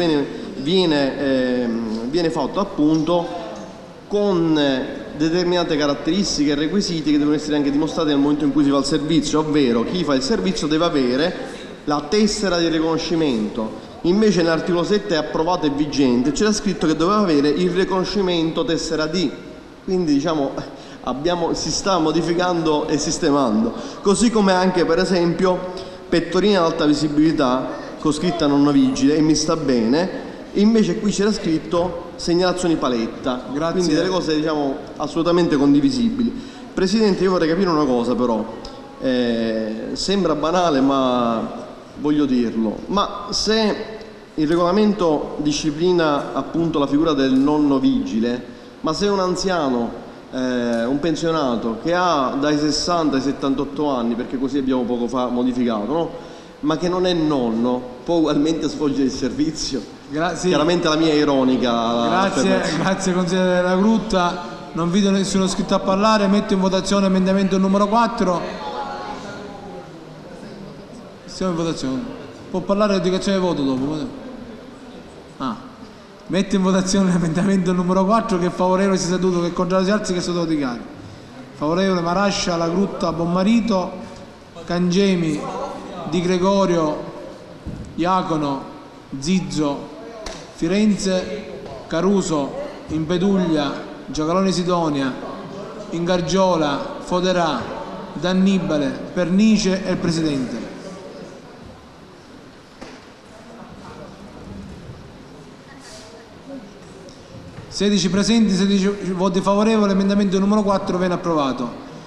Speaker 10: viene fatto appunto con determinate caratteristiche e requisiti che devono essere anche dimostrati nel momento in cui si fa il servizio, ovvero chi fa il servizio deve avere la tessera di riconoscimento. Invece nell'articolo 7 è approvato e vigente, c'era scritto che doveva avere il riconoscimento tessera D, quindi diciamo si sta modificando e sistemando, così come anche per esempio pettorina ad alta visibilità con scritta nonno vigile, e mi sta bene, invece qui c'era scritto segnalazioni paletta. Grazie. Quindi delle cose diciamo assolutamente condivisibili. Presidente, io vorrei capire una cosa però, sembra banale ma voglio dirlo, ma se il regolamento disciplina appunto la figura del nonno vigile, ma se un anziano, un pensionato che ha dai 60 ai 78 anni, perché così abbiamo poco fa modificato, no? Ma che non è nonno, può ugualmente svolgere il servizio? Grazie. Chiaramente la mia è ironica.
Speaker 1: Grazie consigliere della Grutta. Non vedo nessuno iscritto a parlare, metto in votazione emendamento numero 4. Siamo in votazione. Può parlare di dichiarazione di voto dopo. Metto in votazione l'emendamento numero 4, che è favorevole si seduto, che è contrario si alzi, che seduto dichiari. Favorevole Marascia, La Grutta, Bommarito, Cangemi, Di Gregorio, Iacono, Zizzo, Firenze, Caruso, Impeduglia, Giacalone Sidonia, Ingargiola, Foderà, D'Annibale, Pernice e il Presidente. (16 presenti, 16 voti favorevoli), l'emendamento numero 4 viene approvato.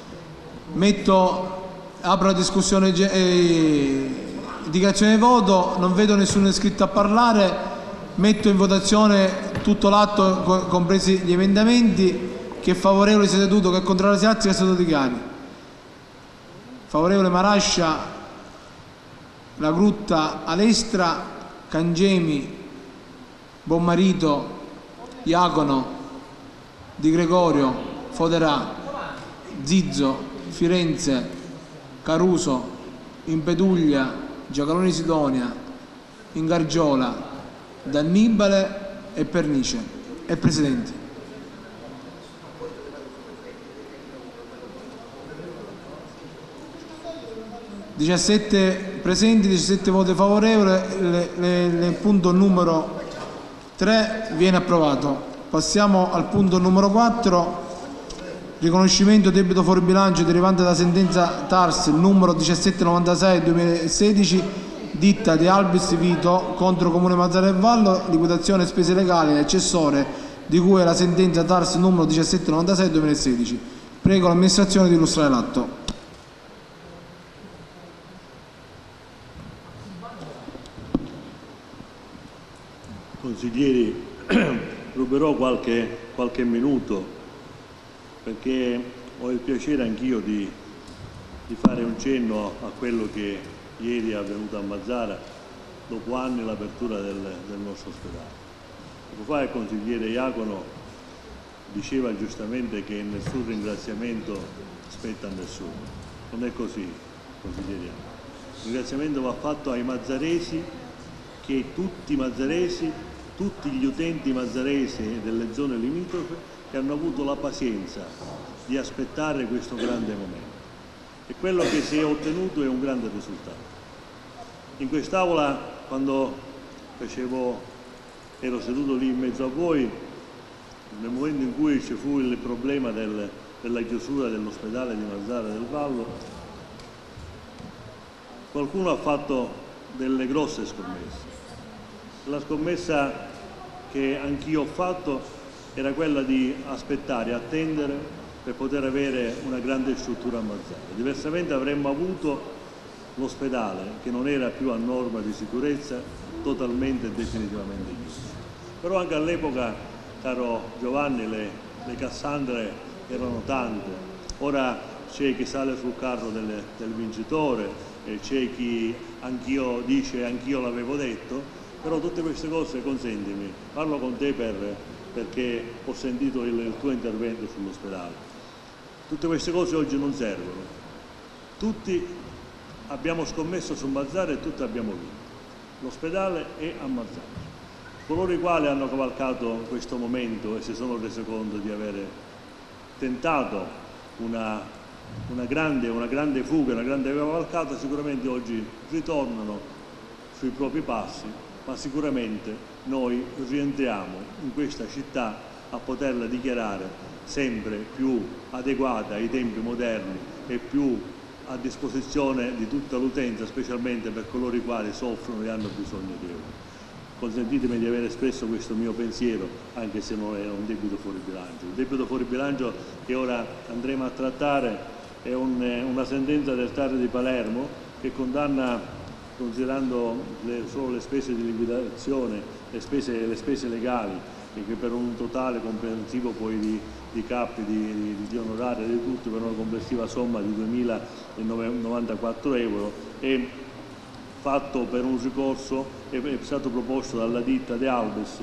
Speaker 1: Apro la discussione, dichiarazione di voto, non vedo nessuno iscritto a parlare. Metto in votazione tutto l'atto, compresi gli emendamenti. Chi è favorevole si è seduto, che è contrario si alzi, che è stato dichiari. Favorevole Marascia, La Grutta, Alestra, Cangemi, Bommarito, Iacono, Di Gregorio, Foderà, Zizzo, Firenze, Caruso, Impeduglia, Giacalone Sidonia, Ingargiola, D'Annibale e Pernice e Presidente. (17 presenti, 17 voti favorevoli). Il punto numero 3 viene approvato. Passiamo al punto numero 4, riconoscimento debito fuori bilancio derivante da sentenza TARS numero 1796/2016, ditta di Albis Vito contro Comune Mazara del Vallo, liquidazione spese legali all'accessore di cui è la sentenza TARS numero 1796/2016. Prego l'amministrazione di illustrare l'atto.
Speaker 12: Consiglieri, ruberò qualche minuto perché ho il piacere anch'io di fare un cenno a quello che ieri è avvenuto a Mazara dopo anni l'apertura del nostro ospedale. Poco fa il consigliere Iacono diceva giustamente che nessun ringraziamento spetta a nessuno. Non è così, consigliere Iacono. Il ringraziamento va fatto ai mazzaresi, che tutti i mazzaresi, tutti gli utenti mazzaresi delle zone limitrofe, che hanno avuto la pazienza di aspettare questo grande momento. E quello che si è ottenuto è un grande risultato. In quest'Aula, quando ero seduto lì in mezzo a voi, nel momento in cui ci fu il problema della chiusura dell'ospedale di Mazara del Vallo, qualcuno ha fatto delle grosse scommesse. La scommessa che anch'io ho fatto era quella di aspettare, attendere per poter avere una grande struttura a Mazara. Diversamente avremmo avuto l'ospedale, che non era più a norma di sicurezza, totalmente e definitivamente chiuso. Però anche all'epoca, caro Giovanni, le Cassandre erano tante. Ora c'è chi sale sul carro del vincitore, c'è chi dice anch'io l'avevo detto. Però tutte queste cose, consentimi, parlo con te perché ho sentito il tuo intervento sull'ospedale. Tutte queste cose oggi non servono. Tutti abbiamo scommesso su Mazara e tutti abbiamo vinto. L'ospedale è a Mazara. Coloro i quali hanno cavalcato questo momento e si sono resi conto di avere tentato una grande fuga, una grande cavalcata, sicuramente oggi ritornano sui propri passi, ma sicuramente noi rientriamo in questa città a poterla dichiarare sempre più adeguata ai tempi moderni e più a disposizione di tutta l'utenza, specialmente per coloro i quali soffrono e hanno bisogno di euro. Consentitemi di aver espresso questo mio pensiero, anche se non era un debito fuori bilancio. Il debito fuori bilancio che ora andremo a trattare è una sentenza del TAR di Palermo che condanna, considerando solo le spese di liquidazione, le spese legali, e che per un totale comprensivo poi di capi, di onorari e di tutto, per una complessiva somma di 2.094 euro, è fatto per un ricorso, è stato proposto dalla ditta De Albes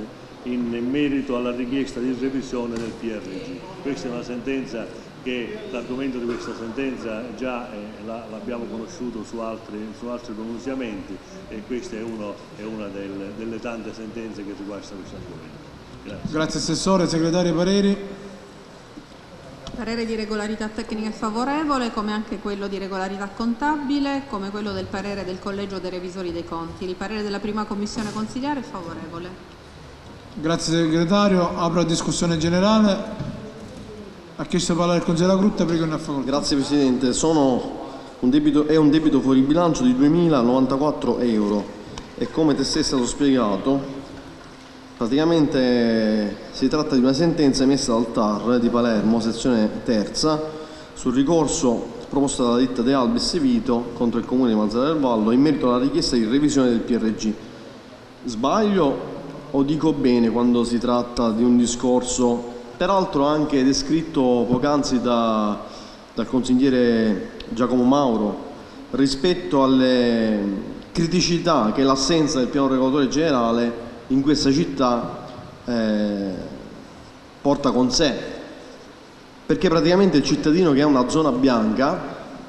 Speaker 12: in merito alla richiesta di revisione del PRG. Questa è una sentenza che l'argomento di questa sentenza già l'abbiamo conosciuto su altri pronunziamenti, e questa è una delle tante sentenze che riguardano questo argomento. Grazie.
Speaker 1: Grazie Assessore. Segretario, pareri?
Speaker 8: Parere di regolarità tecnica è favorevole, come anche quello di regolarità contabile, come quello del parere del Collegio dei Revisori dei Conti. Il parere della prima commissione consiliare è favorevole.
Speaker 1: Grazie Segretario. Apro la discussione generale. Ha chiesto di parlare il Consigliere Grutta, prego, ne ha facoltà.
Speaker 10: Grazie Presidente, è un debito fuori bilancio di 2.094 euro e come te stesso è stato spiegato praticamente si tratta di una sentenza emessa dal TAR di Palermo, sezione terza, sul ricorso proposto dalla ditta De Albis Vito contro il Comune di Mazara del Vallo in merito alla richiesta di revisione del PRG. Sbaglio o dico bene quando si tratta di un discorso peraltro anche descritto poc'anzi dal consigliere Giacomo Mauro rispetto alle criticità che l'assenza del piano regolatore generale in questa città porta con sé, perché praticamente il cittadino che ha una zona bianca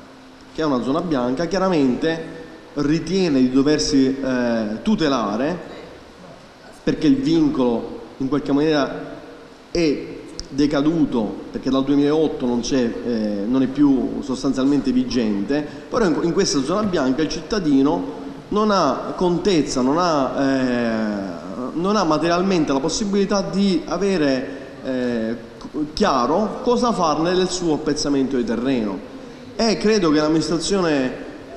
Speaker 10: chiaramente ritiene di doversi tutelare, perché il vincolo in qualche maniera è decaduto, perché dal 2008 non è più sostanzialmente vigente, però in questa zona bianca il cittadino non ha contezza, non ha materialmente la possibilità di avere chiaro cosa farne del suo appezzamento di terreno, e credo che l'amministrazione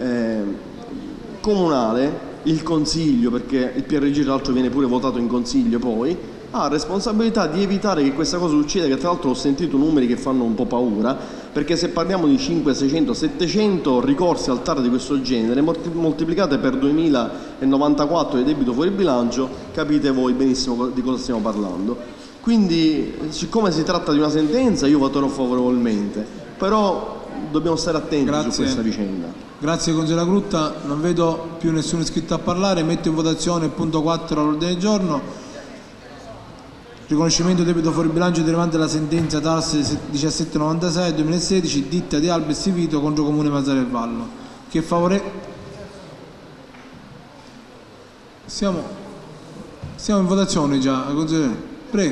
Speaker 10: comunale, il consiglio, perché il PRG tra l'altro viene pure votato in consiglio poi, ha responsabilità di evitare che questa cosa succeda, che tra l'altro ho sentito numeri che fanno un po' paura, perché se parliamo di 500, 600, 700 ricorsi al TAR di questo genere, moltiplicate per 2094 di debito fuori bilancio, capite voi benissimo di cosa stiamo parlando. Quindi, siccome si tratta di una sentenza, io voterò favorevolmente, però dobbiamo stare attenti su questa vicenda.
Speaker 1: Grazie Consigliere Grutta, non vedo più nessuno iscritto a parlare, metto in votazione il punto 4 all'ordine del giorno. Riconoscimento debito fuori bilancio derivante dalla sentenza TAS 1796 2016 ditta di Albis Vito contro Comune Mazara del Vallo. Chi è favorevole? Siamo in votazione già, consigliere. Prego.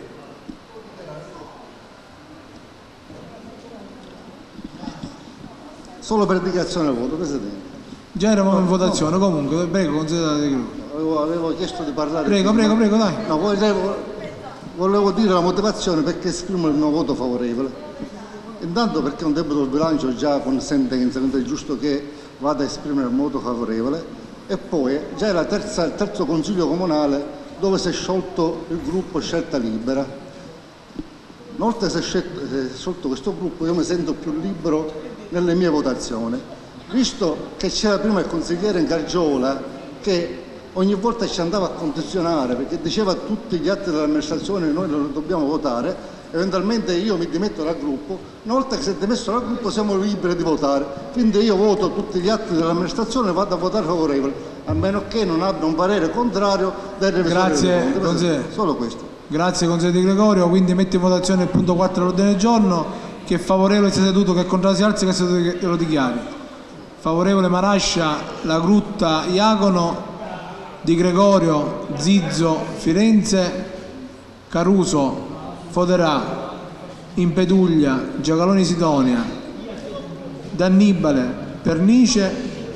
Speaker 13: Solo per dichiarazione del voto, Presidente.
Speaker 1: Già eravamo in votazione, comunque, prego, consigliere.
Speaker 13: Avevo chiesto di parlare.
Speaker 1: Prego, dai.
Speaker 13: No, volevo dire la motivazione perché esprimo il mio voto favorevole. Intanto perché è un debito del bilancio già con sentenza, quindi è giusto che vada a esprimere il voto favorevole, e poi già è il terzo consiglio comunale dove si è sciolto il gruppo Scelta Libera. Inoltre si è sciolto questo gruppo, io mi sento più libero nelle mie votazioni, visto che c'era prima il consigliere Gargiola che ogni volta ci andava a condizionare, perché diceva a tutti gli atti dell'amministrazione noi non dobbiamo votare, eventualmente io mi dimetto dal gruppo, una volta che si è dimesso dal gruppo siamo liberi di votare, quindi io voto tutti gli atti dell'amministrazione e vado a votare favorevole, a meno che non abbia un parere contrario del revisore.
Speaker 1: Grazie consigliere.
Speaker 13: Solo questo.
Speaker 1: Grazie consigliere Di Gregorio, quindi metto in votazione il punto 4 all'ordine del giorno. Chi è favorevole sia seduto, che è contrario si alzi, che lo dichiari. Favorevole Marascia, La Grutta, Iacono, Di Gregorio, Zizzo, Firenze, Caruso, Foderà, Impeduglia, Giacaloni Sidonia, D'Annibale, Pernice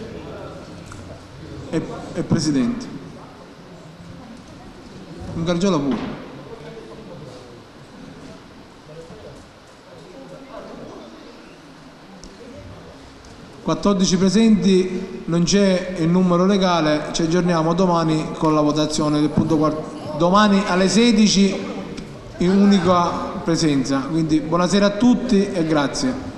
Speaker 1: e Presidente. Un Gargiola pure. (14 presenti), non c'è il numero legale, ci aggiorniamo domani con la votazione del punto 4. Domani alle 16 in unica presenza, quindi buonasera a tutti e grazie.